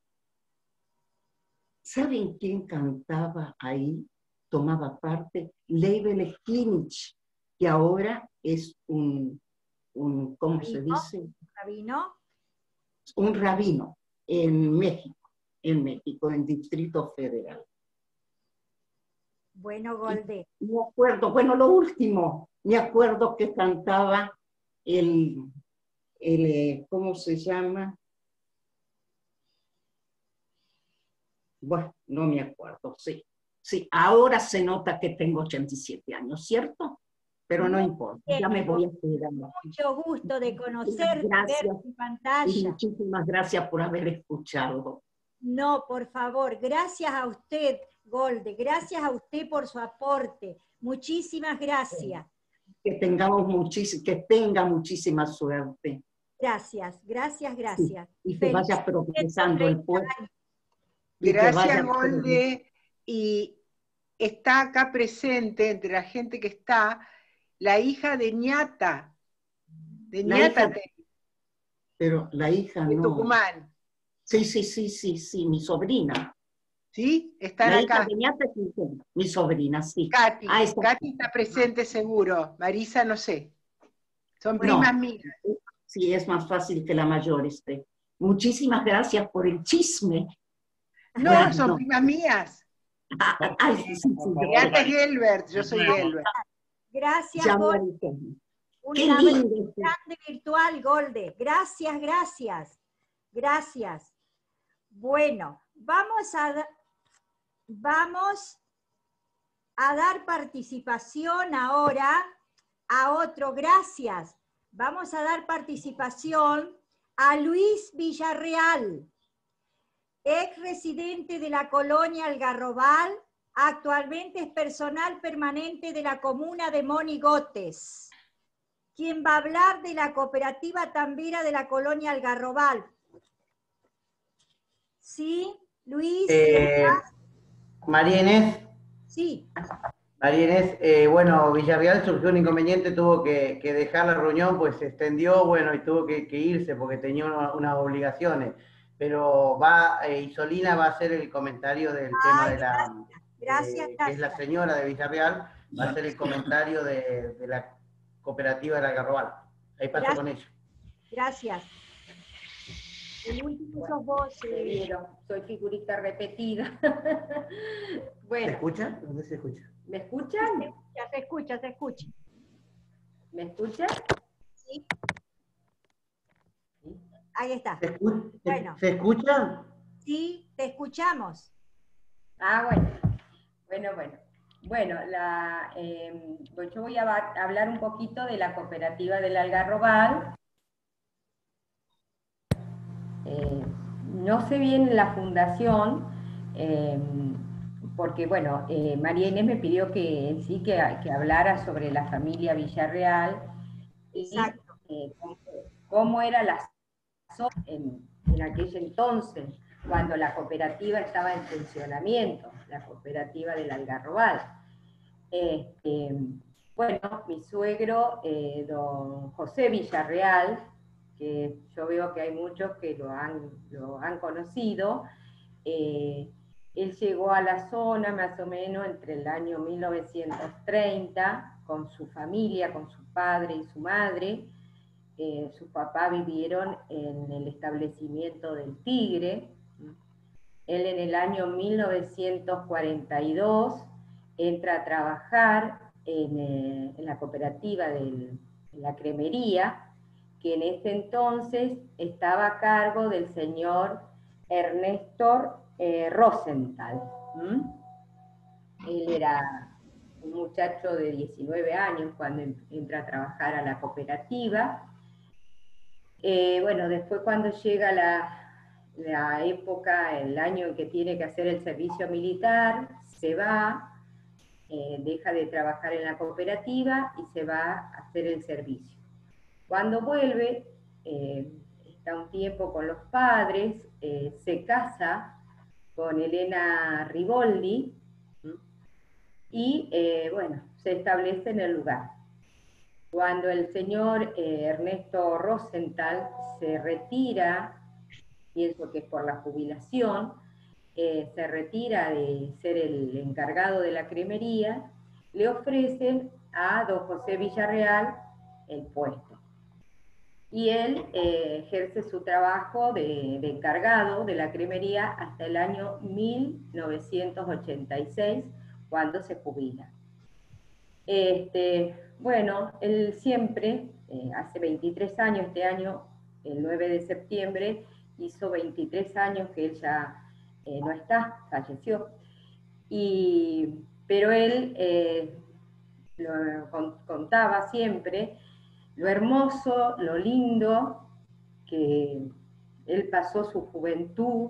¿saben quién cantaba ahí? Tomaba parte Leibel Steinich, que ahora es un, un ¿cómo ¿Rabino? se dice? ¿Rabino? Un rabino en México, en México, en Distrito Federal. Bueno, Golde. Y me acuerdo, bueno, lo último, me acuerdo que cantaba el, el ¿cómo se llama? Bueno, no me acuerdo, sí. Sí, ahora se nota que tengo ochenta y siete años, ¿cierto? pero no importa, ya me voy a quedar. Mucho gusto de conocerte, ver tu Y pantalla. muchísimas gracias por haber escuchado. No, por favor, gracias a usted, Golde, gracias a usted por su aporte. Muchísimas gracias. Que tengamos muchísimo, que tenga muchísima suerte. Gracias, gracias, gracias. Sí, y que vaya progresando el pueblo. Gracias, Golde. Y está acá presente, entre la gente que está, la hija de Ñata. De La Ñata, hija, pero la hija de no. Tucumán. Sí, sí, sí, sí, sí, mi sobrina. ¿Sí? Están la acá. Hija de Ñata, mi sobrina, sí. Katy, ah, esa... Katy está presente seguro. Marisa no sé. Son primas no. mías. Sí, es más fácil que la mayor esté. Muchísimas gracias por el chisme. No, bueno, son no. primas mías. Ah, ah, sí, sí, sí, Ñata es Gelbert, yo soy Gelbert. Gracias, Golde. Un abrazo grande virtual, Golde. Gracias, gracias. Gracias. Bueno, vamos a, vamos a dar participación ahora a otro. Gracias. Vamos a dar participación a Luis Villarreal, ex residente de la colonia Algarrobal, actualmente es personal permanente de la comuna de Monigotes, quien va a hablar de la cooperativa tambera de la colonia Algarrobal. ¿Sí, Luis? Eh, María Inés. Sí. María Inés, eh, bueno, Villarreal surgió un inconveniente, tuvo que, que dejar la reunión, pues se extendió, bueno, y tuvo que, que irse porque tenía una, unas obligaciones. Pero va, eh, Isolina va a hacer el comentario del Ay, tema de la... Gracias, gracias, eh, gracias. Que es la señora de Villarreal, va a hacer el comentario de, de la cooperativa de la Algarrobal. Ahí paso gracias. con ella. Gracias. El último sos vos, eh... soy figurita repetida. Bueno. ¿Se escucha? ¿Dónde se escucha? ¿Me escuchan? Se escucha, se escucha, se escucha. ¿Me escuchan? Sí. Ahí está. ¿Se escucha? Bueno. ¿Se escucha? Sí, te escuchamos. Ah, bueno. Bueno, bueno. Bueno, la, eh, pues yo voy a hablar un poquito de la cooperativa del Algarrobal. Eh, no sé bien la fundación, eh, porque bueno, eh, María Inés me pidió que sí que, que hablara sobre la familia Villarreal y eh, cómo, cómo era la en, en aquel entonces, cuando la cooperativa estaba en funcionamiento, la cooperativa del Algarrobal. Este, bueno, mi suegro, eh, don José Villarreal, que yo veo que hay muchos que lo han, lo han conocido, eh, él llegó a la zona más o menos entre el año mil novecientos treinta con su familia, con su padre y su madre. Eh, su papá vivieron en el establecimiento del Tigre. Él en el año mil novecientos cuarenta y dos entra a trabajar en, eh, en la cooperativa de la cremería, que en ese entonces estaba a cargo del señor Ernesto eh, Rosenthal. ¿Mm? Él era un muchacho de diecinueve años cuando entra a trabajar a la cooperativa. Eh, bueno, después cuando llega la, la época, el año en que tiene que hacer el servicio militar, se va, eh, deja de trabajar en la cooperativa y se va a hacer el servicio. Cuando vuelve, eh, está un tiempo con los padres, eh, se casa con Elena Riboldi y, eh, bueno, se establece en el lugar. Cuando el señor eh, Ernesto Rosenthal se retira, pienso que es por la jubilación, eh, se retira de ser el encargado de la cremería, le ofrecen a don José Villarreal el puesto. Y él eh, ejerce su trabajo de, de encargado de la cremería hasta el año mil novecientos ochenta y seis, cuando se jubila. Este, bueno, él siempre, eh, hace veintitrés años, este año, el nueve de septiembre, hizo veintitrés años que él ya eh, no está, falleció. Y, pero él, eh, lo contaba siempre, lo hermoso, lo lindo que él pasó su juventud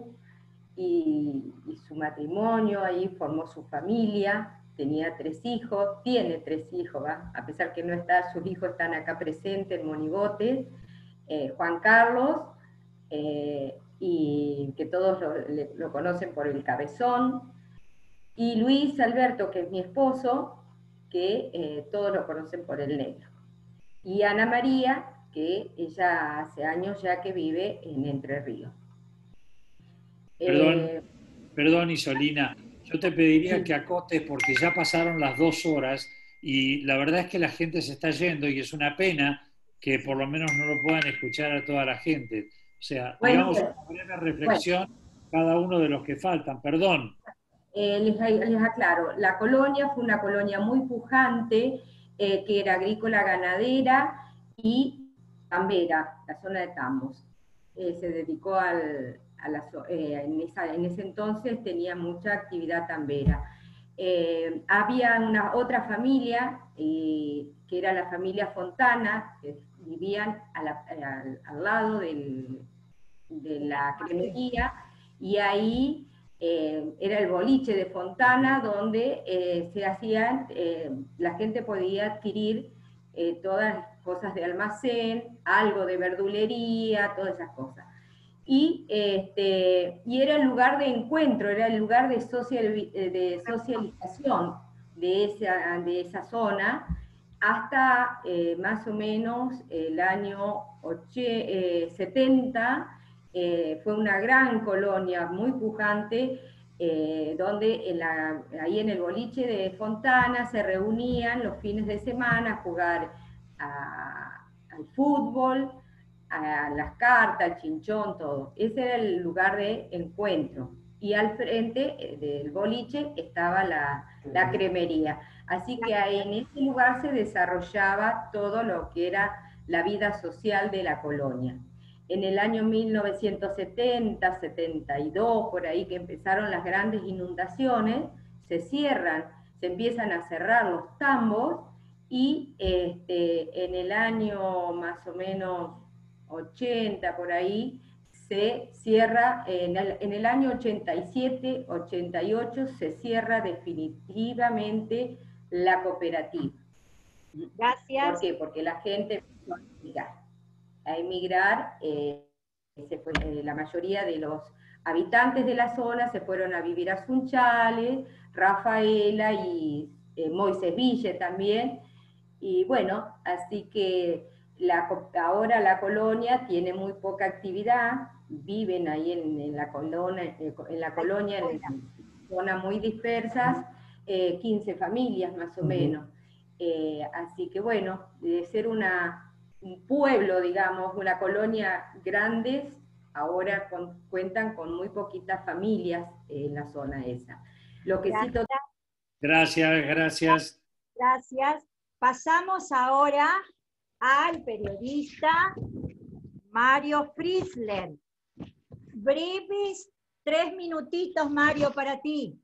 y, y su matrimonio, ahí formó su familia, tenía tres hijos, tiene tres hijos, ¿va? A pesar que no está, sus hijos están acá presentes en Monigotes, eh, Juan Carlos, eh, y que todos lo, le, lo conocen por el Cabezón, y Luis Alberto, que es mi esposo, que eh, todos lo conocen por el Negro. Y Ana María, que ella hace años ya que vive en Entre Ríos. Perdón, Eh, perdón Isolina, yo te pediría que acotes porque ya pasaron las dos horas y la verdad es que la gente se está yendo y es una pena que por lo menos no lo puedan escuchar a toda la gente. O sea, bueno, digamos una breve reflexión cada uno de los que faltan. Perdón. Eh, les, les aclaro, la colonia fue una colonia muy pujante, eh, que era agrícola ganadera y tambera, la zona de tambos. Eh, se dedicó al, a la, eh, en, esa, en ese entonces tenía mucha actividad tambera. Eh, había una otra familia, eh, que era la familia Fontana, que vivían a la, al, al lado del, de la cremería, y ahí eh, era el boliche de Fontana, donde eh, se hacían, eh, la gente podía adquirir eh, todas las cosas de almacén, algo de verdulería, todas esas cosas. Y, este, y era el lugar de encuentro, era el lugar de, social, de socialización de esa, de esa zona, hasta eh, más o menos el año setenta, eh, fue una gran colonia, muy pujante, eh, donde en la, ahí en el boliche de Fontana se reunían los fines de semana a jugar a, al fútbol, a las cartas, al chinchón, todo. Ese era el lugar de encuentro. Y al frente del boliche estaba la, la cremería. Así que ahí, en ese lugar se desarrollaba todo lo que era la vida social de la colonia. En el año mil novecientos setenta, setenta y dos, por ahí que empezaron las grandes inundaciones, se cierran, se empiezan a cerrar los tambos, y este, en el año más o menos ochenta, por ahí, se cierra, en el, en el año ochenta y siete, ochenta y ocho, se cierra definitivamente la cooperativa. Gracias. ¿Por qué? Porque la gente empezó a emigrar. A emigrar, eh, se fue, eh, la mayoría de los habitantes de la zona se fueron a vivir a Sunchales, Rafaela y eh, Moisés Ville también. Y bueno, así que la, ahora la colonia tiene muy poca actividad, viven ahí en, en, la, colonia, en la colonia, en zonas muy dispersas, eh, quince familias más o menos. Eh, así que bueno, de ser una, un pueblo, digamos, una colonia grandes, ahora con, cuentan con muy poquitas familias en la zona esa. Lo que gracias. sí gracias, gracias. Gracias. Pasamos ahora al periodista Mario Friesler. Breves, tres minutitos, Mario, para ti.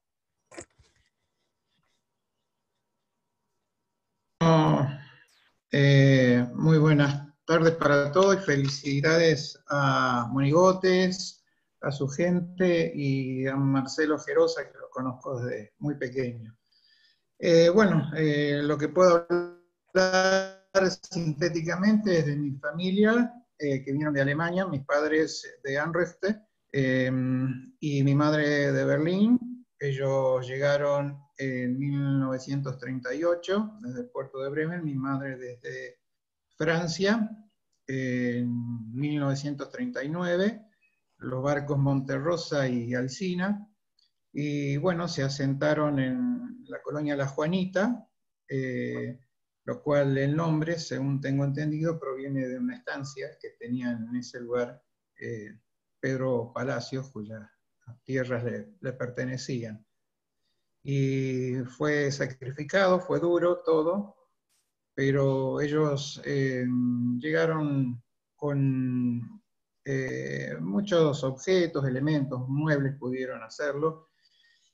Oh, eh, muy buenas tardes para todos y felicidades a Monigotes, a su gente y a Marcelo Gerosa, que lo conozco desde muy pequeño. Eh, bueno, eh, lo que puedo hablar sintéticamente es de mi familia, eh, que vinieron de Alemania, mis padres de Anrechte eh, y mi madre de Berlín. Ellos llegaron en mil novecientos treinta y ocho desde el puerto de Bremen, mi madre desde Francia en mil novecientos treinta y nueve, los barcos Monterrosa y Alsina. Y bueno, se asentaron en la colonia La Juanita, eh, lo cual el nombre, según tengo entendido, proviene de una estancia que tenían en ese lugar eh, Pedro Palacios, cuyas tierras le, le pertenecían. Y fue sacrificado, fue duro todo, pero ellos eh, llegaron con eh, muchos objetos, elementos, muebles, pudieron hacerlo.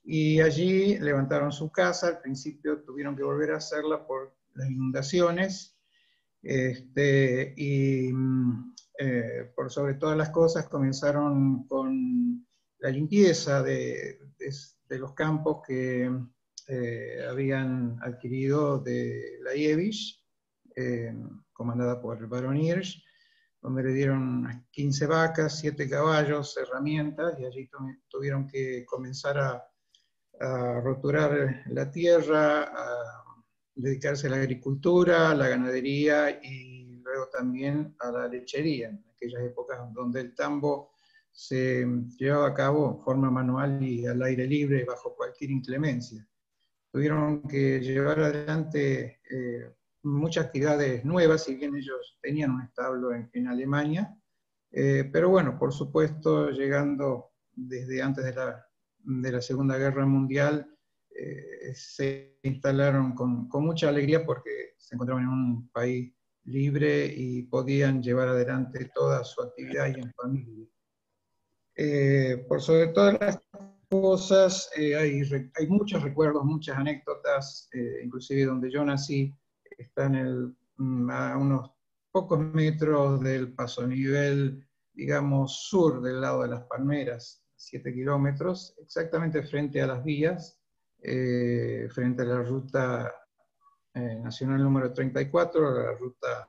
y allí levantaron su casa. Al principio tuvieron que volver a hacerla por las inundaciones, este, y eh, por sobre todas las cosas comenzaron con la limpieza de, de, de los campos que eh, habían adquirido de la Ievish, eh, comandada por el barón Hirsch, donde le dieron unas quince vacas, siete caballos, herramientas, y allí tuvieron que comenzar a, a roturar la tierra, a dedicarse a la agricultura, a la ganadería y luego también a la lechería, en aquellas épocas donde el tambo se llevaba a cabo en forma manual y al aire libre bajo cualquier inclemencia. Tuvieron que llevar adelante eh, muchas actividades nuevas, si bien ellos tenían un establo en, en Alemania, eh, pero bueno, por supuesto, llegando desde antes de la, de la Segunda Guerra Mundial, eh, se instalaron con, con mucha alegría porque se encontraban en un país libre y podían llevar adelante toda su actividad y en familia. Eh, por sobre todas las cosas, eh, hay, hay muchos recuerdos, muchas anécdotas, eh, inclusive donde yo nací, está en el, a unos pocos metros del pasonivel, digamos, sur del lado de las Palmeras, siete kilómetros, exactamente frente a las vías, eh, frente a la ruta eh, nacional número treinta y cuatro, la ruta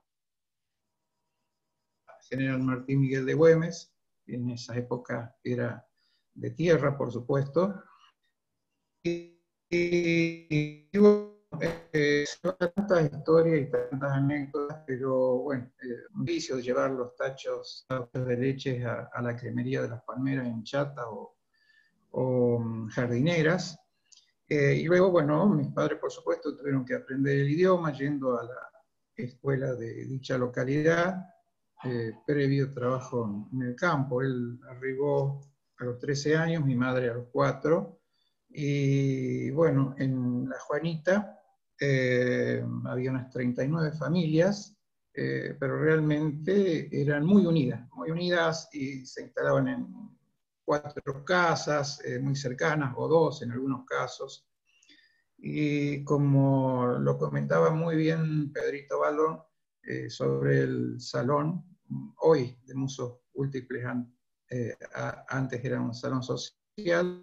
General Martín Miguel de Güemes. En esa época era de tierra, por supuesto. Y, y, y bueno, eh, tantas historias y tantas anécdotas, pero bueno, eh, un vicio de llevar los tachos de leche a, a la cremería de las Palmeras en Chata o, o um, jardineras. Eh, y luego, bueno, mis padres, por supuesto, tuvieron que aprender el idioma yendo a la escuela de dicha localidad. Eh, previo trabajo en el campo. Él arribó a los trece años, mi madre a los cuatro, y bueno, en La Juanita eh, había unas treinta y nueve familias, eh, pero realmente eran muy unidas, muy unidas y se instalaban en cuatro casas eh, muy cercanas, o dos en algunos casos, y como lo comentaba muy bien Pedrito Balón, Eh, sobre el salón, hoy de usos múltiples, eh, a, antes era un salón social,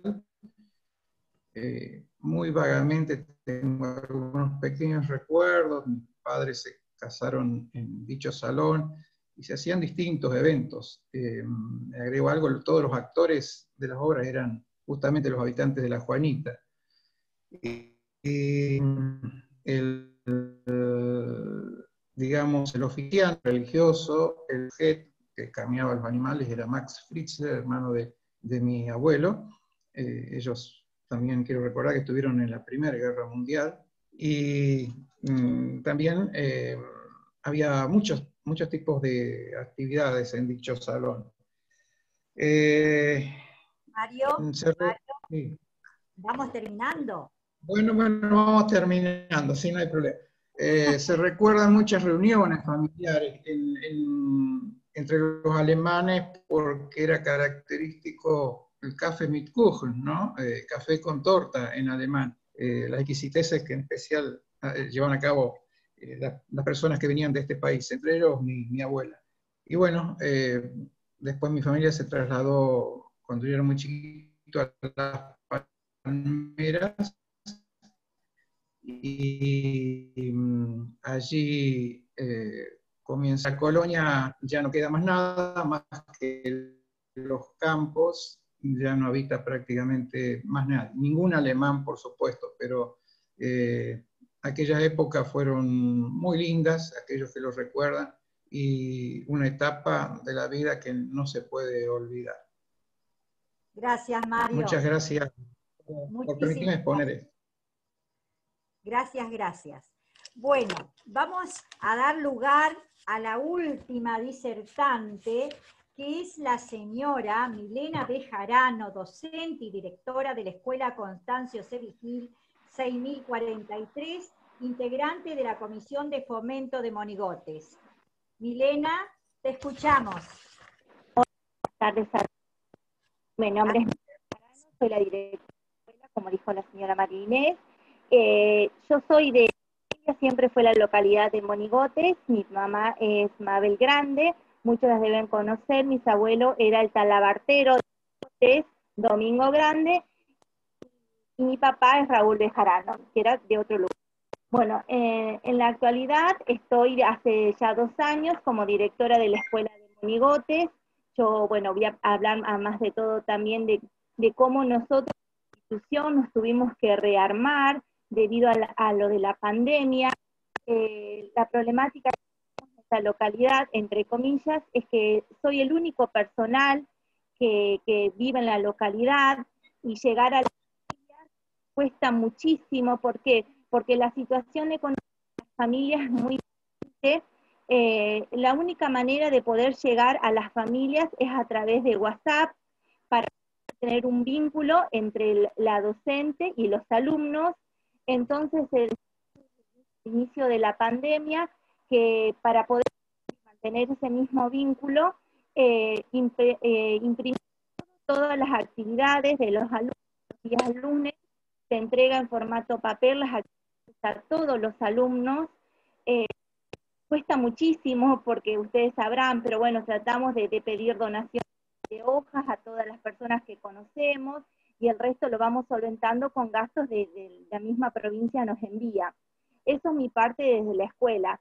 eh, muy vagamente tengo algunos pequeños recuerdos. Mis padres se casaron en dicho salón y se hacían distintos eventos. Eh, me agrego algo, todos los actores de las obras eran justamente los habitantes de La Juanita. Y, y el, el digamos, el oficial religioso, el jefe que cambiaba los animales, era Max Fritzler, hermano de, de mi abuelo. Eh, ellos también quiero recordar que estuvieron en la Primera Guerra Mundial. Y mmm, también eh, había muchos, muchos tipos de actividades en dicho salón. Eh, Mario, Mario sí. ¿Vamos terminando? Bueno, bueno, vamos terminando, sí, no hay problema. Eh, se recuerdan muchas reuniones familiares en, en, entre los alemanes porque era característico el Kaffee mit Kuchen, ¿no? Eh, café con torta en alemán. Eh, las exquisiteces que en especial eh, llevan a cabo eh, la, las personas que venían de este país, entre ellos mi, mi abuela. Y bueno, eh, después mi familia se trasladó, cuando yo era muy chiquito, a las Palmeras. Y, y allí eh, comienza la colonia, ya no queda más nada, más que los campos, ya no habita prácticamente más nada. Ningún alemán, por supuesto, pero eh, aquellas épocas fueron muy lindas, aquellos que los recuerdan, y una etapa de la vida que no se puede olvidar. Gracias, Mario. Muchas gracias por, por permitirme exponer esto. Gracias, gracias. Bueno, vamos a dar lugar a la última disertante, que es la señora Milena Bejarano, docente y directora de la Escuela Constancio C. Vigil seis mil cuarenta y tres, integrante de la Comisión de Fomento de Monigotes. Milena, te escuchamos. Buenas tardes a todos. Mi nombre es Milena Bejarano, soy la directora de la Escuela como dijo la señora María Inés. Eh, yo soy de, siempre fue la localidad de Monigotes, mi mamá es Mabel Grande, muchos las deben conocer, mis abuelos era el talabartero de Domingo Grande, y mi papá es Raúl Bejarano, que era de otro lugar. Bueno, eh, en la actualidad estoy hace ya dos años como directora de la Escuela de Monigotes. Yo, bueno, voy a hablar a más de todo también de, de cómo nosotros, la institución, nos tuvimos que rearmar debido a, la, a lo de la pandemia. Eh, la problemática de esta localidad, entre comillas, es que soy el único personal que, que vive en la localidad, y llegar a la cuesta muchísimo. ¿Por qué? Porque la situación económica de las familias es muy difícil. Eh, la única manera de poder llegar a las familias es a través de WhatsApp, para tener un vínculo entre el, la docente y los alumnos. Entonces, el inicio de la pandemia, que para poder mantener ese mismo vínculo, eh, impre, eh, imprimir todas las actividades de los alumnos y alumnos, se entrega en formato papel las actividades a todos los alumnos. Eh, cuesta muchísimo, porque ustedes sabrán, pero bueno, tratamos de, de pedir donaciones de hojas a todas las personas que conocemos, y el resto lo vamos solventando con gastos de, de la misma provincia nos envía. Eso es mi parte desde la escuela.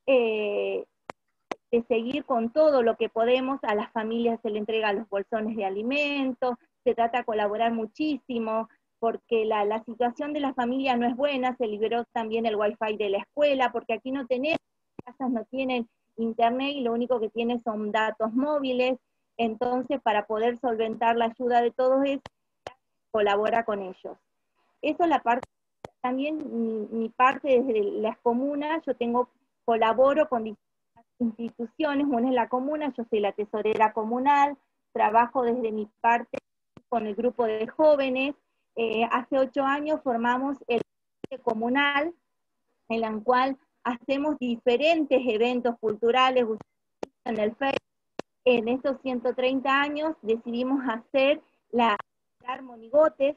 Eh, de seguir con todo lo que podemos, a las familias se le entregan los bolsones de alimentos, se trata de colaborar muchísimo, porque la, la situación de la familia no es buena. Se liberó también el wifi de la escuela, porque aquí no tenemos, las casas no tienen internet, y lo único que tienen son datos móviles. Entonces, para poder solventar la ayuda de todos, es colabora con ellos. Eso es la parte. También mi, mi parte desde las comunas, yo tengo, colaboro con distintas instituciones. Una es la comuna, yo soy la tesorera comunal, trabajo desde mi parte con el grupo de jóvenes. Eh, hace ocho años formamos el comunal, en el cual hacemos diferentes eventos culturales en el Facebook. En estos ciento treinta años decidimos hacer la Monigotes,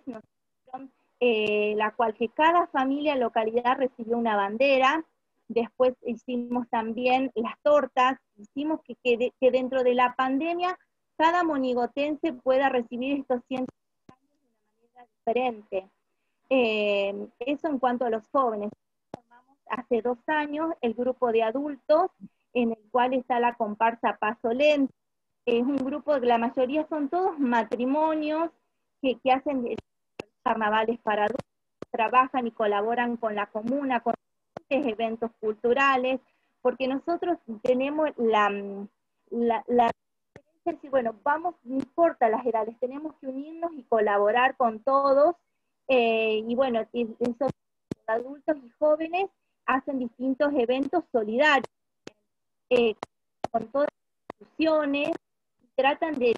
eh, la cual que cada familia, localidad recibió una bandera. Después hicimos también las tortas, hicimos que, que, que dentro de la pandemia cada monigotense pueda recibir estos ciento treinta años de una manera diferente. Eh, eso en cuanto a los jóvenes. Formamos hace dos años el grupo de adultos, en el cual está la comparsa Paso Lento. Es un grupo, la mayoría son todos matrimonios que, que hacen carnavales para adultos, trabajan y colaboran con la comuna, con eventos culturales, porque nosotros tenemos la, la, la decir, bueno, vamos, no importa las edades, tenemos que unirnos y colaborar con todos. Eh, y bueno, esos adultos y jóvenes hacen distintos eventos solidarios, eh, con todas las instituciones, y tratan de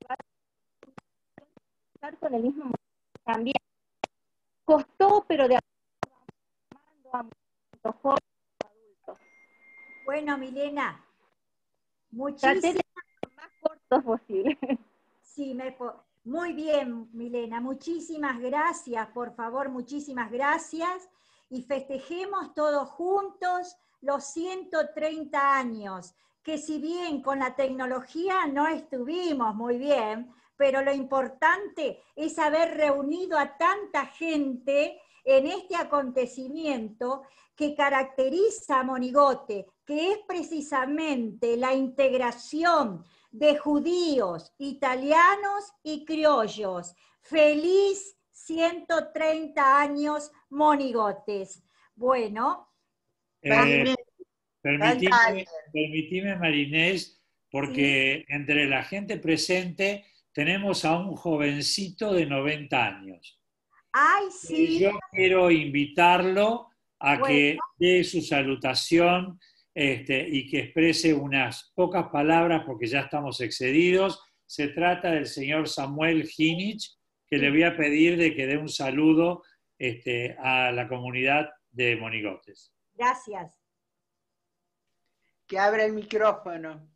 estar con el mismo momento también. Costó, pero de a muchos jóvenes adultos. Bueno, Milena, muchísimas más cortos posible. Sí, me, muy bien, Milena, muchísimas gracias, por favor, muchísimas gracias, y festejemos todos juntos los ciento treinta años, que si bien con la tecnología no estuvimos muy bien, pero lo importante es haber reunido a tanta gente en este acontecimiento que caracteriza a Monigote, que es precisamente la integración de judíos, italianos y criollos. Feliz ciento treinta años, Monigotes. Bueno. Eh, permitime, permitime, Marinés, porque ¿sí? Entre la gente presente tenemos a un jovencito de noventa años. ¡Ay, sí! Y yo quiero invitarlo a bueno. que dé su salutación este, y que exprese unas pocas palabras, porque ya estamos excedidos. Se trata del señor Samuel Ginich, que sí. le voy a pedir de que dé un saludo este, a la comunidad de Monigotes. Gracias. Que abra el micrófono.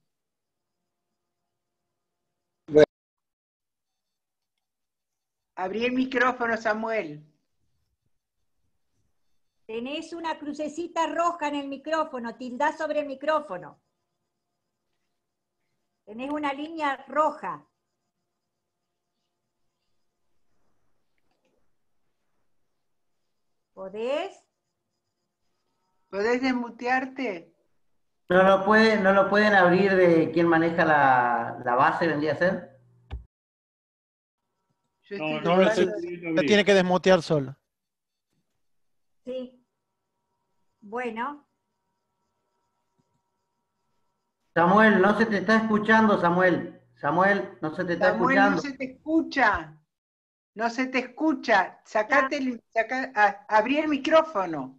Abrí el micrófono, Samuel. Tenés una crucecita roja en el micrófono, tildá sobre el micrófono. Tenés una línea roja. ¿Podés? ¿Podés desmutearte? ¿No lo, puede, ¿No lo pueden abrir de quién maneja la, la base, vendría a ser? Yo No, estoy no lo, tratando se, de- lo tiene que desmutear solo. Sí. Bueno, Samuel, no se te está escuchando, Samuel. Samuel, no se te está Samuel, no escuchando. se te escucha. No se te escucha. Sacate el, saca- a- abrí el micrófono.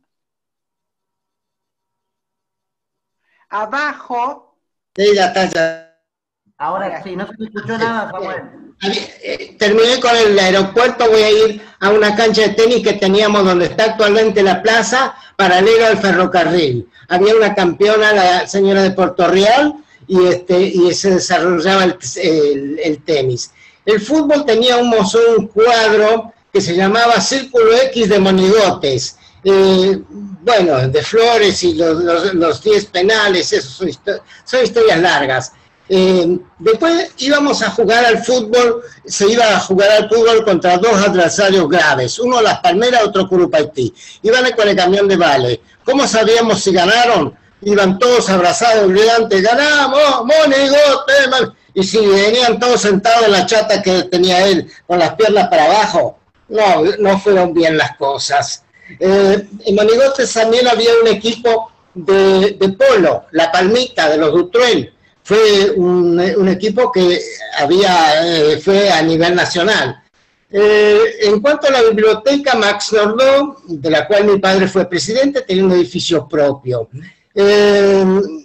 Abajo. Sí, ya está, ya. Ahora sí, no se te escuchó nada, Samuel. Eh, Terminé con el aeropuerto, voy a ir a una cancha de tenis que teníamos donde está actualmente la plaza, paralelo al ferrocarril. Había una campeona, la señora de Puerto Real, y, este, y se desarrollaba el, el, el tenis. El fútbol tenía un, un cuadro que se llamaba Círculo X de Monigotes. Eh, bueno, de Flores y los, los, los diez penales, eso son, histo son historias largas. Eh, después íbamos a jugar al fútbol, se iba a jugar al fútbol contra dos adversarios graves, uno Las Palmeras, otro Curupaití. Iban con el camión de vale. ¿Cómo sabíamos si ganaron? Iban todos abrazados, brillantes, ganamos, Monigote, man. Y si venían todos sentados en la chata que tenía él, con las piernas para abajo, no, no fueron bien las cosas. Eh, en Monigotes también había un equipo de, de polo, La Palmita, de los Dutruel. Fue un, un equipo que había, eh, fue a nivel nacional. Eh, en cuanto a la biblioteca Max Nordau, de la cual mi padre fue presidente, tenía un edificio propio. Eh,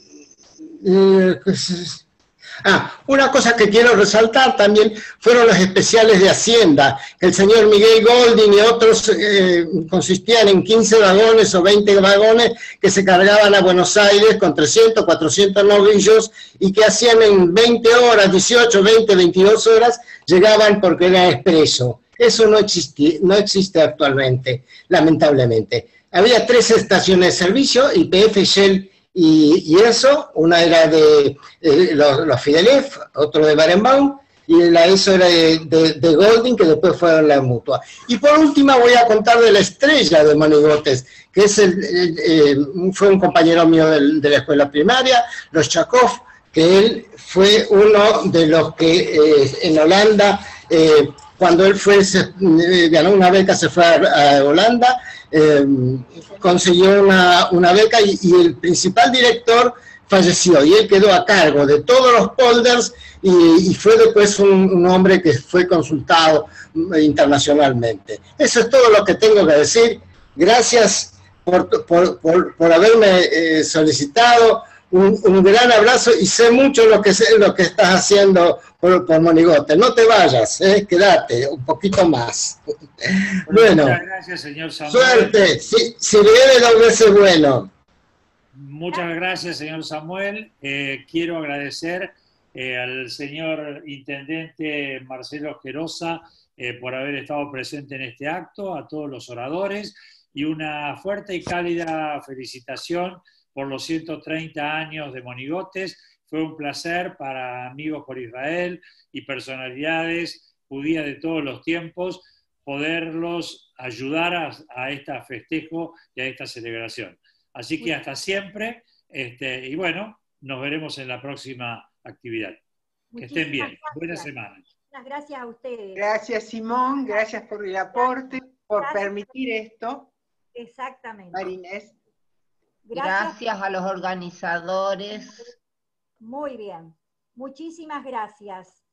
eh, pues, ah, una cosa que quiero resaltar también fueron los especiales de Hacienda, que el señor Miguel Golding y otros eh, consistían en quince vagones o veinte vagones que se cargaban a Buenos Aires con trescientos, cuatrocientos novillos y que hacían en veinte horas, dieciocho, veinte, veintidós horas, llegaban porque era expreso. Eso no existe, no existe actualmente, lamentablemente. Había tres estaciones de servicio, Y P F, Shell y, y eso. Una era de eh, los, los Fidelef, otro de Barenbaum, y la ESO era de, de, de Golding, que después fueron la Mutua. Y por última voy a contar de la estrella de Monigotes, que es el, el, el, fue un compañero mío del, de la escuela primaria, los Chakov, que él fue uno de los que eh, en Holanda, eh, cuando él fue, se, eh, ganó una beca, se fue a, a Holanda, eh, consiguió una, una beca y, y el principal director falleció y él quedó a cargo de todos los polders y, y fue después un, un hombre que fue consultado internacionalmente. Eso es todo lo que tengo que decir. Gracias por, por, por, por haberme eh, solicitado. Un, un gran abrazo y sé mucho lo que sé, lo que estás haciendo por, por Monigote. No te vayas, eh, quédate un poquito más. Bueno, muchas gracias, señor Samuel. Suerte, si, si viene dos veces bueno. Muchas gracias, señor Samuel. Eh, quiero agradecer eh, al señor intendente Marcelo Gerosa eh, por haber estado presente en este acto, a todos los oradores y una fuerte y cálida felicitación por los ciento treinta años de Monigotes. Fue un placer para Amigos por Israel y personalidades judías de todos los tiempos poderlos ayudar a, a este festejo y a esta celebración. Así que hasta siempre, este, y bueno, nos veremos en la próxima actividad. Que estén bien. Muchísimas Buena gracias. semana. Muchas gracias a ustedes. Gracias, Simón. Gracias por el aporte, por Gracias. permitir esto. Exactamente. Marinés. Gracias. Gracias a los organizadores. Muy bien. Muchísimas gracias.